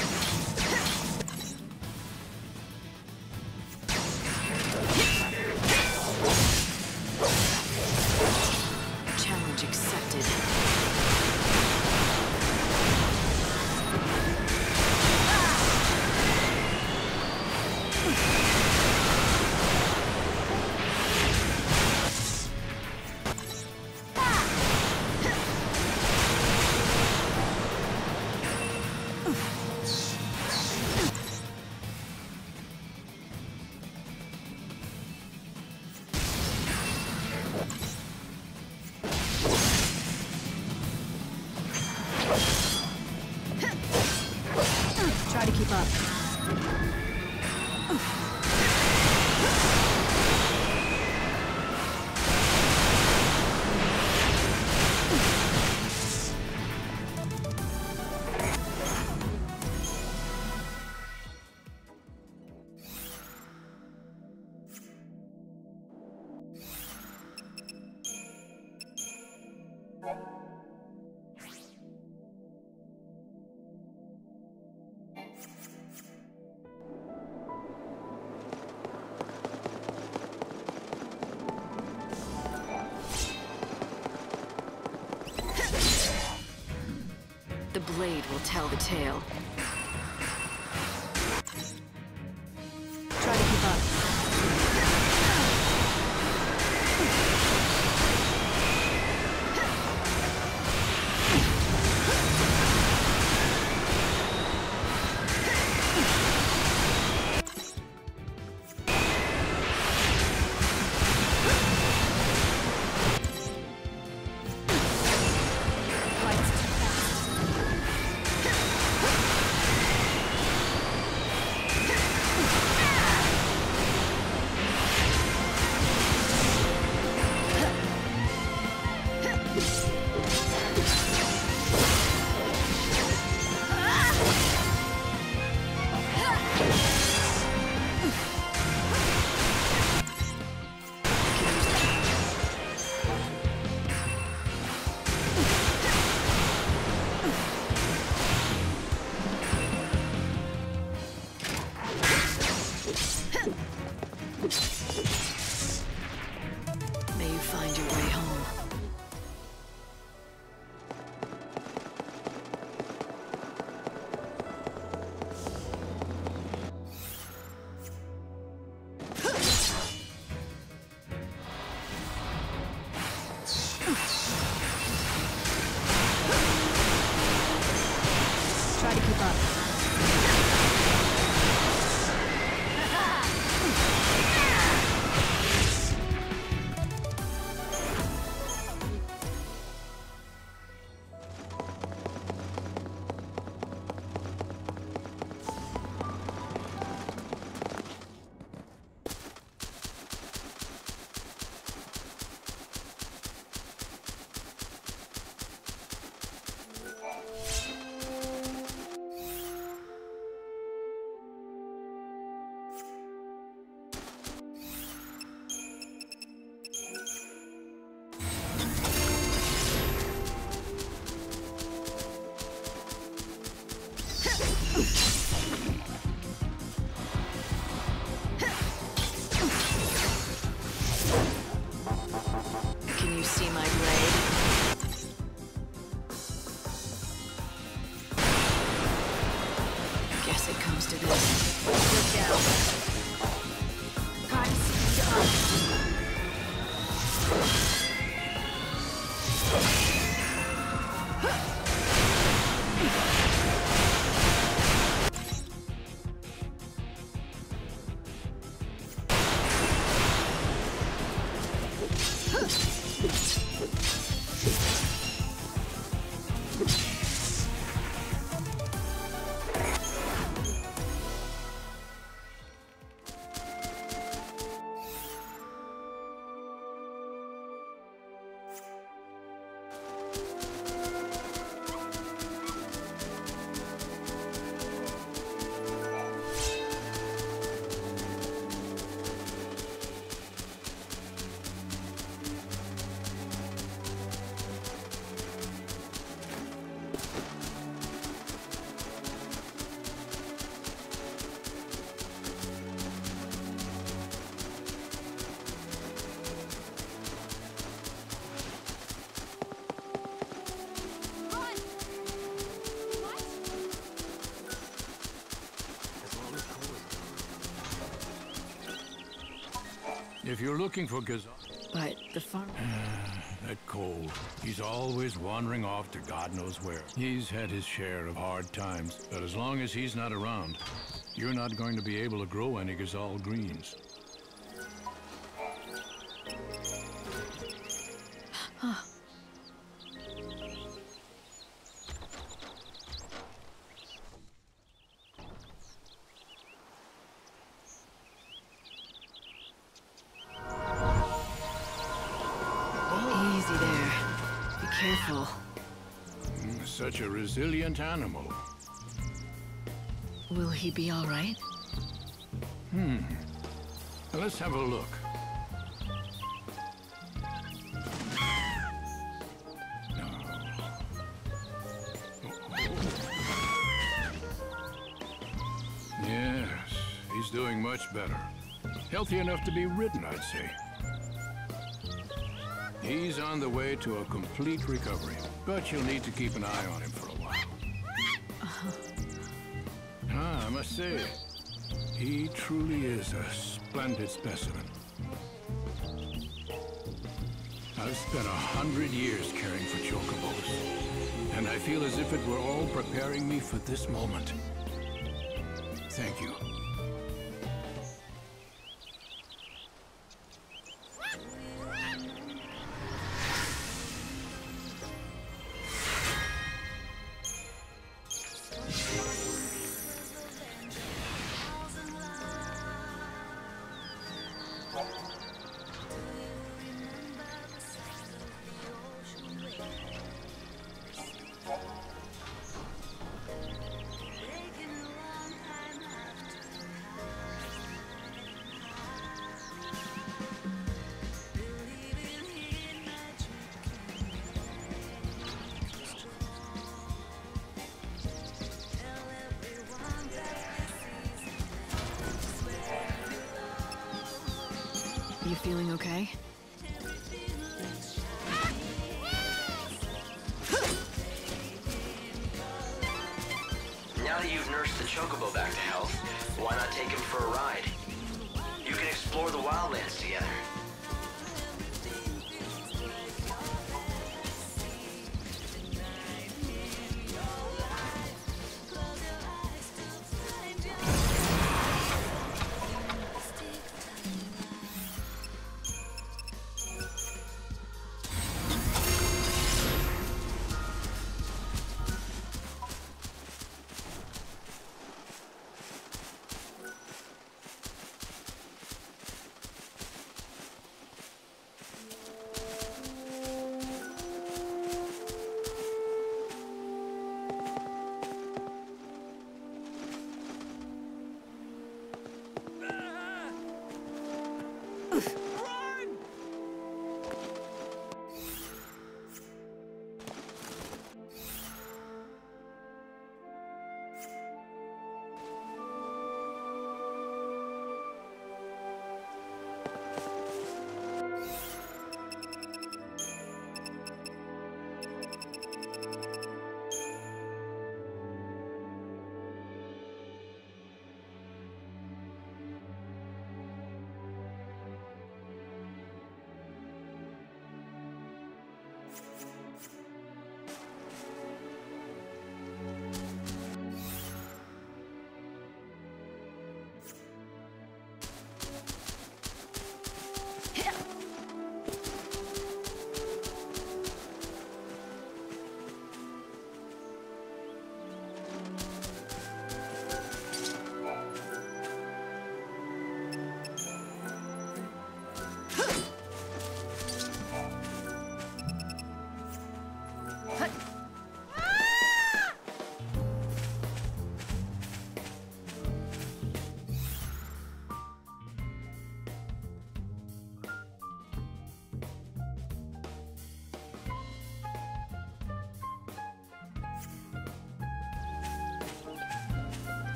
S1: Challenge accepted. Try to keep up. The blade will tell the tale. Try to keep up. May you find your way home. Try to keep up. Can you see my blade? Guess it comes to this. Look down. Cuts to us.
S14: If you're looking for Gazal...
S1: But the farm...
S14: That Cole, he's always wandering off to God knows where. He's had his share of hard times, but as long as he's not around, you're not going to be able to grow any Gazal greens.
S1: Huh. Easy there. Be careful.
S14: Such a resilient animal.
S1: Will he be all right?
S14: Hmm. Let's have a look. Yes, he's doing much better. Healthy enough to be ridden, I'd say. He's on the way to a complete recovery, but you'll need to keep an eye on him for a while.
S1: Uh-huh.
S14: Ah, I must say, he truly is a splendid specimen. I've spent a hundred years caring for chocobos, and I feel as if it were all preparing me for this moment. Thank you.
S1: You feeling okay?
S4: Now that you've nursed the chocobo back to health, why not take him for a ride? You can explore the wildlands together.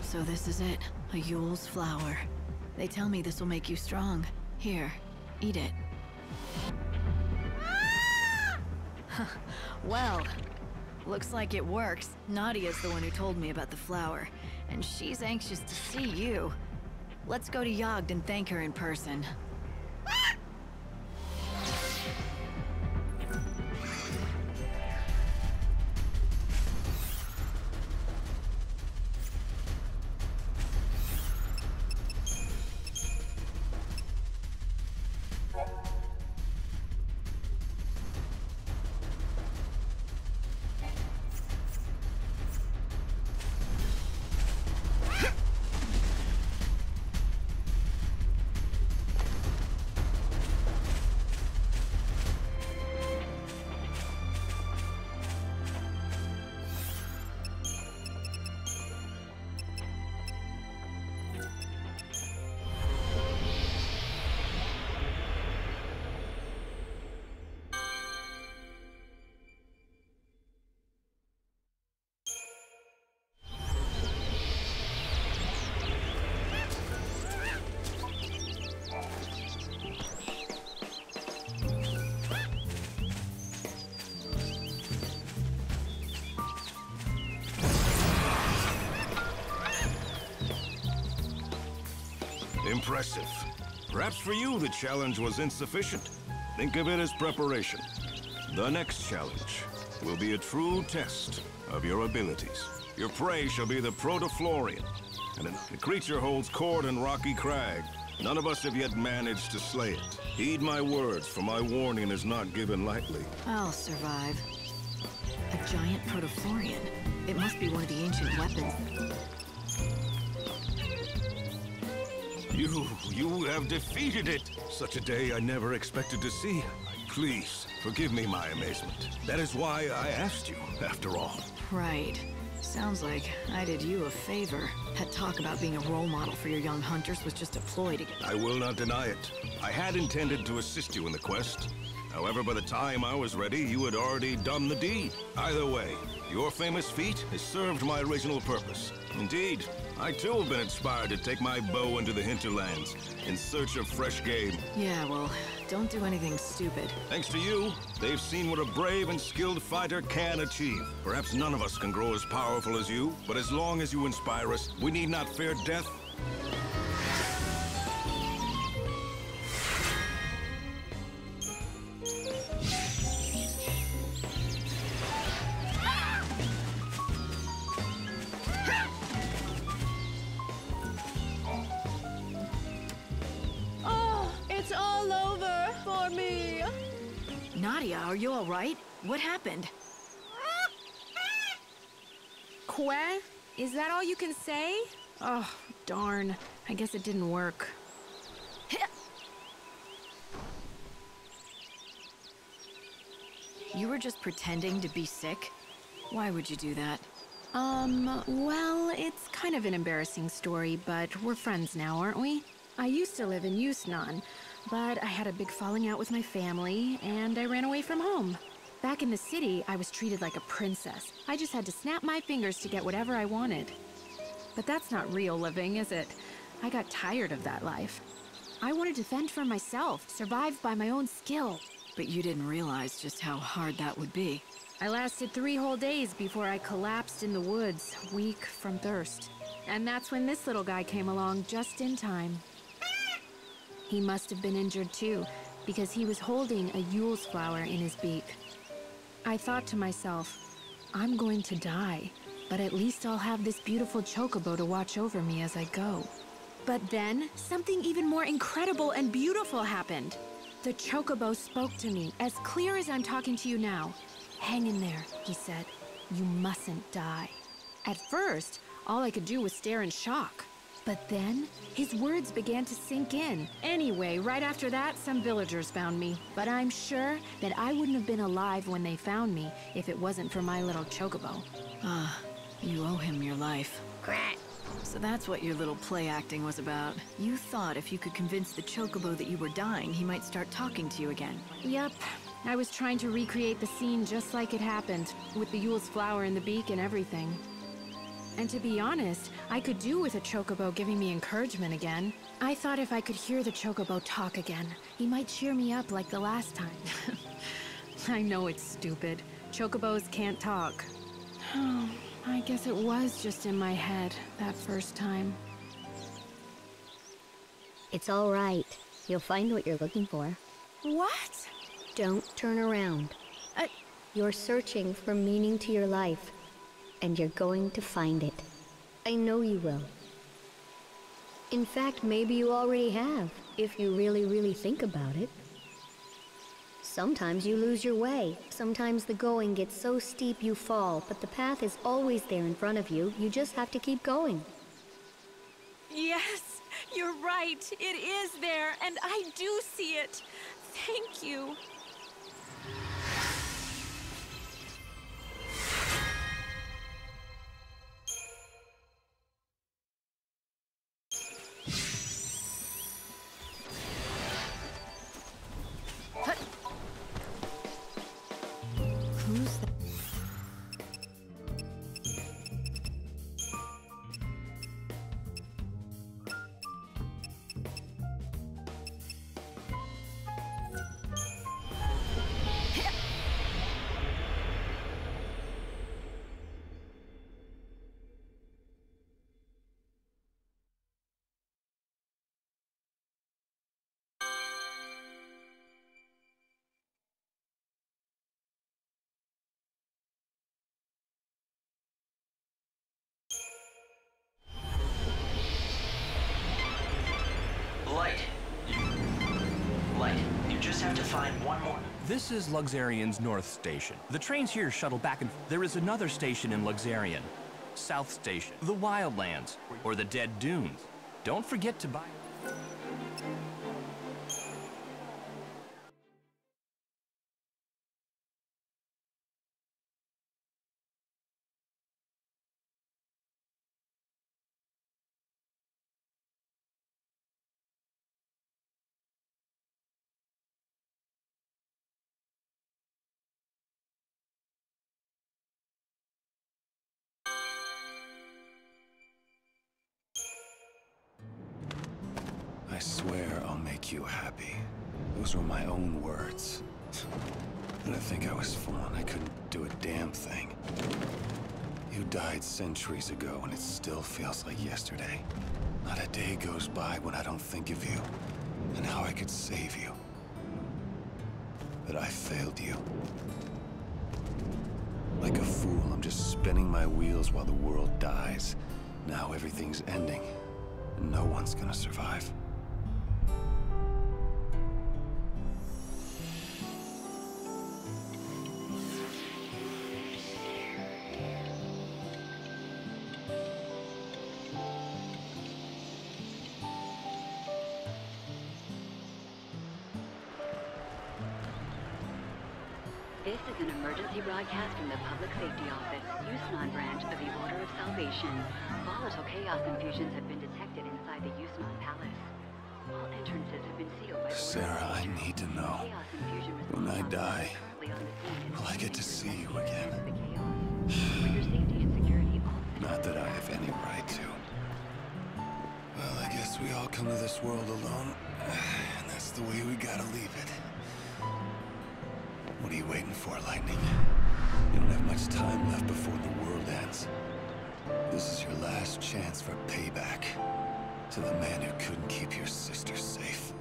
S1: So this is it, a Yule's flower. They tell me this will make you strong. Here, eat it. Well, looks like it works. Nadia's the one who told me about the flower, and she's anxious to see you. Let's go to Yogd and thank her in person.
S6: Impressive. Perhaps for you the challenge was insufficient. Think of it as preparation. The next challenge will be a true test of your abilities. Your prey shall be the Protoflorian, and the creature holds court in Rocky Crag. None of us have yet managed to slay it. Heed my words, for my warning is not given lightly.
S1: I'll survive. A giant Protoflorian. It must be one of the ancient weapons.
S6: You, you have defeated it! Such a day I never expected to see. Please, forgive me my amazement. That is why I asked you, after all.
S1: Right. Sounds like I did you a favor. That talk about being a role model for your young hunters was just a ploy to get...
S6: I will not deny it. I had intended to assist you in the quest. However, by the time I was ready, you had already done the deed. Either way, your famous feat has served my original purpose. Indeed, I too have been inspired to take my bow into the hinterlands in search of fresh game.
S1: Yeah, well, don't do anything stupid.
S6: Thanks to you, they've seen what a brave and skilled fighter can achieve. Perhaps none of us can grow as powerful as you, but as long as you inspire us, we need not fear death.
S1: Nadia, are you all right? What happened?
S20: Que? Is that all you can say? Oh, darn. I guess it didn't work.
S1: You were just pretending to be sick? Why would you do that?
S20: Um, well, it's kind of an embarrassing story, but we're friends now, aren't we? I used to live in Yusnan, but I had a big falling out with my family, and I ran away from home. Back in the city, I was treated like a princess. I just had to snap my fingers to get whatever I wanted. But that's not real living, is it? I got tired of that life. I wanted to fend for myself, survive by my own skill.
S1: But you didn't realize just how hard that would be.
S20: I lasted three whole days before I collapsed in the woods, weak from thirst. And that's when this little guy came along just in time. He must have been injured too, because he was holding a Yule's flower in his beak. I thought to myself, I'm going to die, but at least I'll have this beautiful chocobo to watch over me as I go. But then, something even more incredible and beautiful happened. The chocobo spoke to me, as clear as I'm talking to you now. Hang in there, he said. You mustn't die. At first, all I could do was stare in shock. But then, his words began to sink in. Anyway, right after that, some villagers found me. But I'm sure that I wouldn't have been alive when they found me if it wasn't for my little chocobo.
S1: Ah, you owe him your life.
S20: Grat.
S1: So that's what your little play acting was about. You thought if you could convince the chocobo that you were dying, he might start talking to you again.
S20: Yep. I was trying to recreate the scene just like it happened, with the Yule's flower in the beak and everything. And to be honest, I could do with a chocobo giving me encouragement again. I thought if I could hear the chocobo talk again, he might cheer me up like the last time. I know it's stupid. Chocobos can't talk. Oh, I guess it was just in my head that first time.
S2: It's all right. You'll find what you're looking for.
S20: What?
S2: Don't turn around.
S20: Uh,
S2: you're searching for meaning to your life, and you're going to find it. I know you will. In fact, maybe you already have, if you really, really think about it. Sometimes you lose your way. Sometimes the going gets so steep you fall, but the path is always there in front of you. You just have to keep going.
S18: Yes, you're right. It is there, and I do see it. Thank you.
S20: Who's that?
S4: Light. You... Light. You just have to find one more...
S3: This is Luxarian's North Station. The trains here shuttle back and... There is another station in Luxarian. South Station. The Wildlands. Or the Dead Dunes. Don't forget to buy...
S22: I swear I'll make you happy. Those were my own words. And I think I was fun. I couldn't do a damn thing. You died centuries ago, and it still feels like yesterday. Not a day goes by when I don't think of you, and how I could save you. But I failed you. Like a fool, I'm just spinning my wheels while the world dies. Now everything's ending, and no one's gonna survive.
S23: This is an emergency broadcast from the Public Safety Office, Yusnan branch of the Order of Salvation. Volatile chaos infusions have been detected inside the Yusnan Palace. All entrances have been sealed by
S22: Sarah, I need to know. When I die, will I get to see you again? Not that I have any right to. Well, I guess we all come to this world alone, and that's the way we gotta leave it. What are you waiting for, Lightning? You don't have much time left before the world ends. This is your last chance for payback to the man who couldn't keep your sister safe.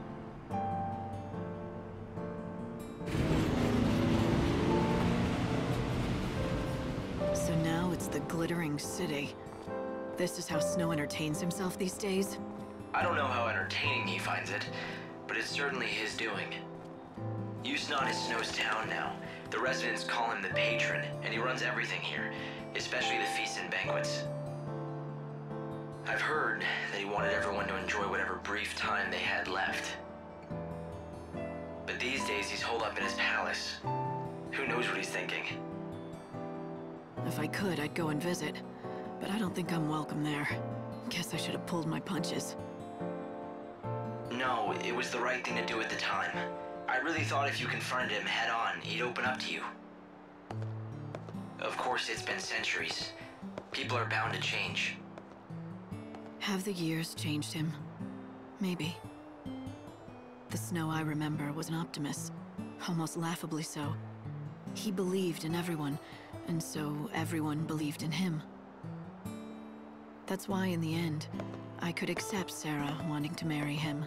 S1: So now it's the glittering city. This is how Snow entertains himself these days?
S4: I don't know how entertaining he finds it, but it's certainly his doing. Yusnan is Snow's town now. The residents call him the patron, and he runs everything here, especially the feasts and banquets. I've heard that he wanted everyone to enjoy whatever brief time they had left. But these days he's holed up in his palace. Who knows what he's thinking?
S1: If I could, I'd go and visit, but I don't think I'm welcome there. Guess I should have pulled my punches.
S4: No, it was the right thing to do at the time. I really thought if you confronted him head-on, he'd open up to you. Of course, it's been centuries. People are bound to change.
S1: Have the years changed him? Maybe. The Snow I remember was an optimist, almost laughably so. He believed in everyone, and so everyone believed in him. That's why, in the end, I could accept Sarah wanting to marry him.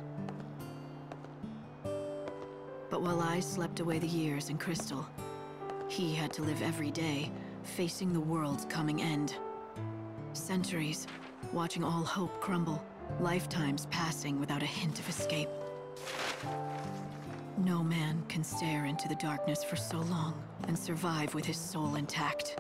S1: But while I slept away the years in Crystal, he had to live every day, facing the world's coming end. Centuries, watching all hope crumble, lifetimes passing without a hint of escape. No man can stare into the darkness for so long and survive with his soul intact.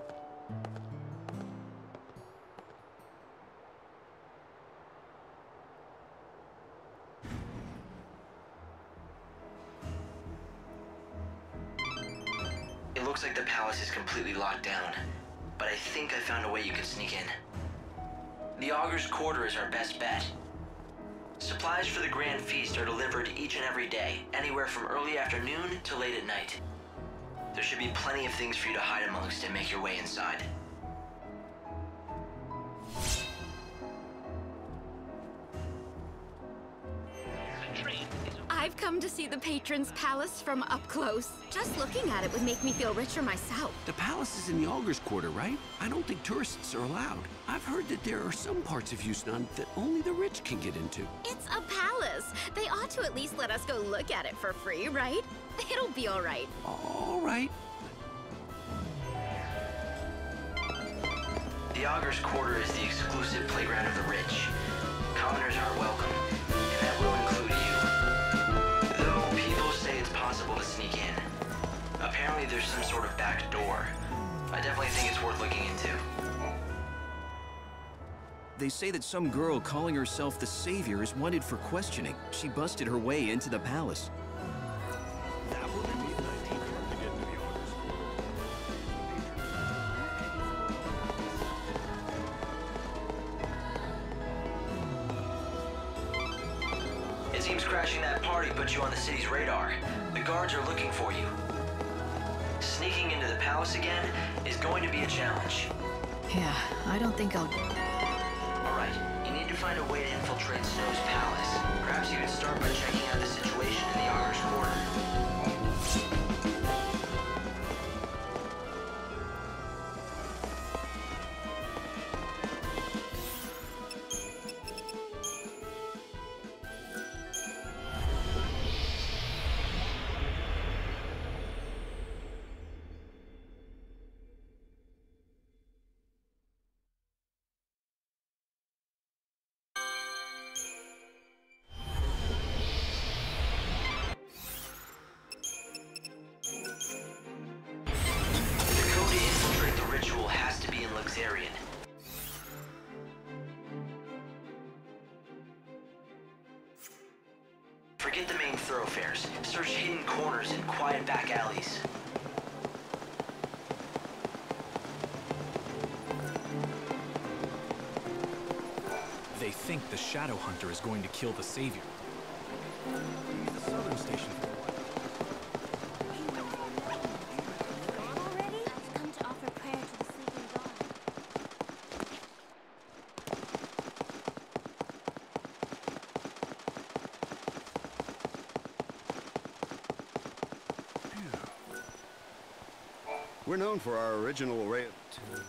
S4: It looks like the palace is completely locked down, but I think I found a way you can sneak in. The Augur's Quarter is our best bet. Supplies for the Grand Feast are delivered each and every day, anywhere from early afternoon to late at night. There should be plenty of things for you to hide amongst and make your way inside.
S7: I've come to see the Patron's Palace from up close. Just looking at it would make me feel richer myself.
S10: The palace is in the Augur's Quarter, right? I don't think tourists are allowed. I've heard that there are some parts of Yusnaan that only the rich can get into.
S7: It's a palace. They ought to at least let us go look at it for free, right? It'll be all right.
S10: All right.
S4: The Augur's Quarter is the exclusive playground of the rich. Commoners are welcome, and that will include you. Though people say it's possible to sneak in. Apparently there's some sort of back door. I definitely think it's worth looking into.
S10: They say that some girl calling herself the Savior is wanted for questioning. She busted her way into the palace.
S4: It seems crashing that party put you on the city's radar. The guards are looking for you. Sneaking into the palace again is going to be a challenge.
S1: Yeah, I don't think I'll...
S4: Alright, you need to find a way to infiltrate Snow's palace. Perhaps you could start by checking out the situation in the Augur's Quarter. Forget the main thoroughfares. Search hidden corners and quiet back alleys.
S11: They think the Shadow Hunter is going to kill the Savior. Use the southern station.
S24: We're known for our original array of...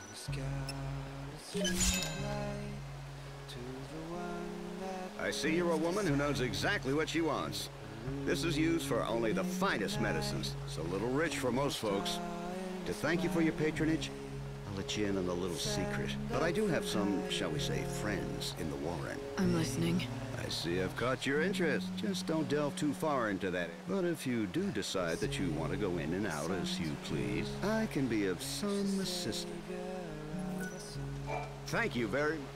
S24: I see you're a woman who knows exactly what she wants. This is used for only the finest medicines. It's a little rich for most folks. To thank you for your patronage, I'll let you in on a little secret. But I do have some, shall we say, friends in the Warren.
S1: I'm listening.
S24: I see I've caught your interest. Just don't delve too far into that. But if you do decide that you want to go in and out as you please, I can be of some assistance. Thank you very much.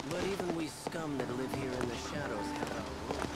S5: But even we scum that live here in the shadows have our rules.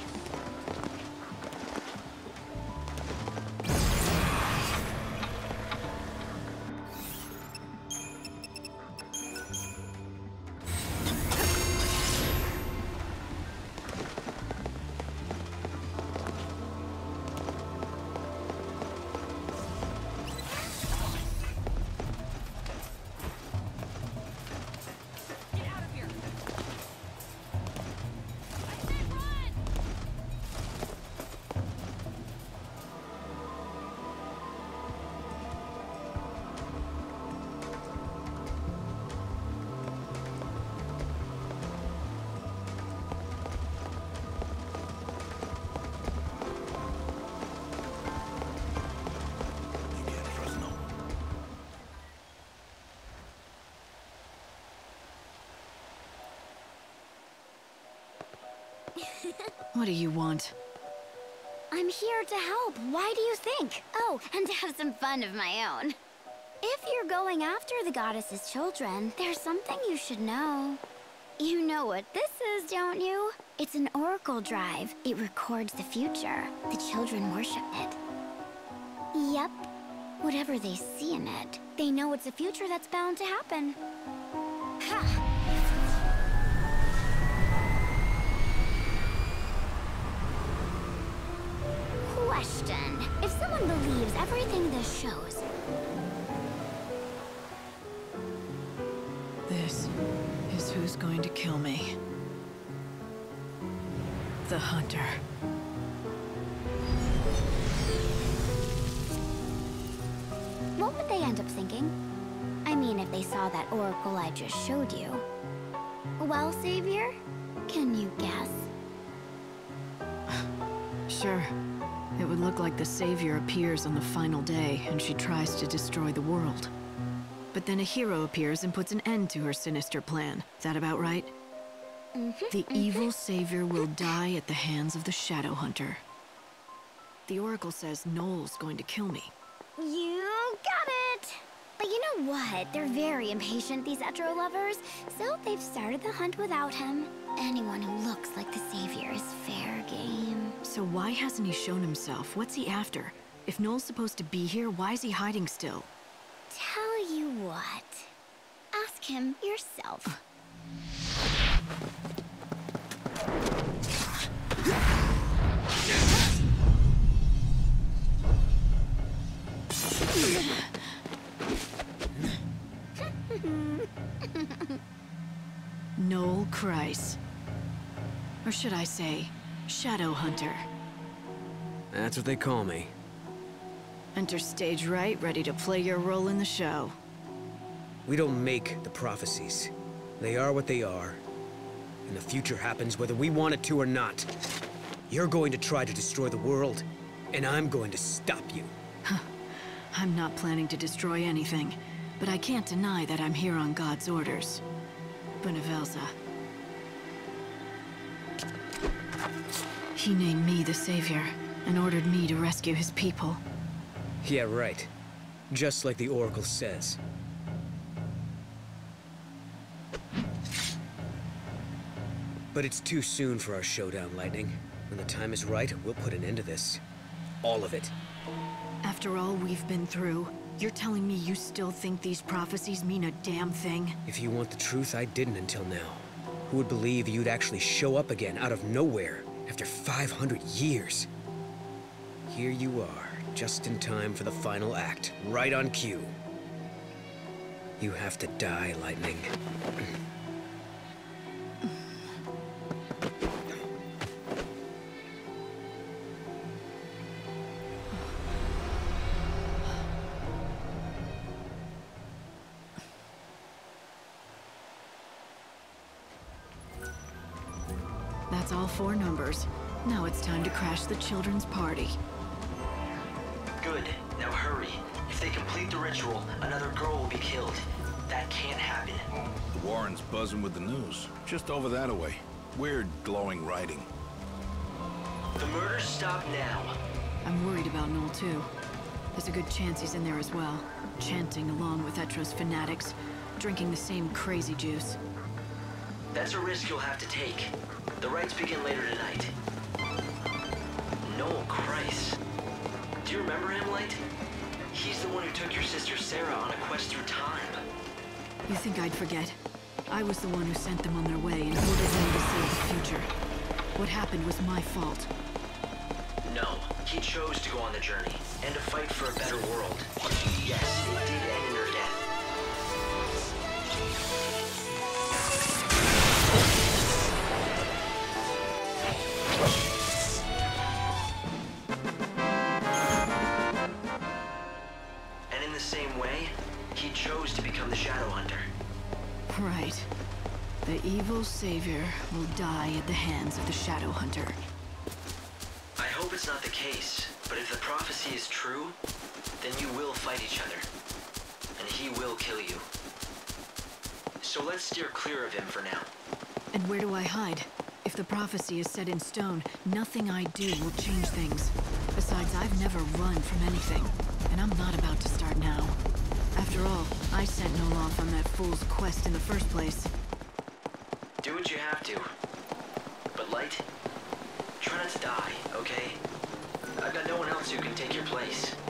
S1: What do you want?
S2: I'm here to help. Why do you think? Oh, and to have some fun of my own. If you're going after the goddess's children, there's something you should know. You know what this is, don't you? It's an oracle drive. It records the future. The children worship it. Yep. Whatever they see in it, they know it's a future that's bound to happen. Ha! Question. If someone believes everything this shows...
S1: This is who's going to kill me. The Hunter.
S2: What would they end up thinking? I mean, if they saw that oracle I just showed you. Well, Savior, can you guess?
S1: Sure. It would look like the Savior appears on the final day, and she tries to destroy the world. But then a hero appears and puts an end to her sinister plan. That about right?
S2: Mm-hmm,
S1: the
S2: mm-hmm.
S1: evil Savior will die at the hands of the Shadow Hunter. The Oracle says Noel's going to kill me.
S2: You got it! But you know what? They're very impatient, these Etro lovers. So they've started the hunt without him. Anyone who looks like the Savior is fair game.
S1: So why hasn't he shown himself? What's he after? If Noel's supposed to be here, why is he hiding still?
S2: Tell you what. Ask him yourself.
S1: Noel Kreis. Or should I say, Shadow Hunter.
S15: That's what they call me.
S1: Enter stage right, ready to play your role in the show.
S8: We don't make the prophecies. They are what they are. And the future happens whether we want it to or not. You're going to try to destroy the world, and I'm going to stop you.
S1: I'm not planning to destroy anything, but I can't deny that I'm here on God's orders. Benevelza. He named me the Savior, and ordered me to rescue his people.
S8: Yeah, right. Just like the Oracle says. But it's too soon for our showdown, Lightning. When the time is right, we'll put an end to this. All of it.
S1: After all we've been through, you're telling me you still think these prophecies mean a damn thing?
S8: If you want the truth, I didn't until now. Who would believe you'd actually show up again out of nowhere after five hundred years? Here you are, just in time for the final act, right on cue. You have to die, Lightning.
S1: That's all four numbers. Now it's time to crash the children's party.
S4: Good. Now hurry. If they complete the ritual, another girl will be killed. That can't happen.
S6: The Warren's buzzing with the news. Just over that away. Weird, glowing writing.
S4: The murders stop now.
S1: I'm worried about Noel, too. There's a good chance he's in there as well, chanting along with Etro's fanatics, drinking the same crazy juice.
S4: That's a risk you'll have to take. The rites begin later tonight. Noel Christ. Do you remember him, Light? He's the one who took your sister Sarah on a quest through time.
S1: You think I'd forget? I was the one who sent them on their way and ordered them to save the future. What happened was my fault.
S4: No, he chose to go on the journey, and to fight for a better world. Yes, it did end in her death. And in the same way, he chose to become the Shadow Hunter.
S1: Right. The evil savior will die at the hands of the Shadow Hunter.
S4: I hope it's not the case, but if the prophecy is true, then you will fight each other. And he will kill you. So let's steer clear of him for now.
S1: And where do I hide? If the prophecy is set in stone, nothing I do will change things. Besides, I've never run from anything, and I'm not about to start now. After all, I sent Noel off on that fool's quest in the first place.
S4: Do what you have to. But Light, try not to die, okay? I've got no one else who can take your place.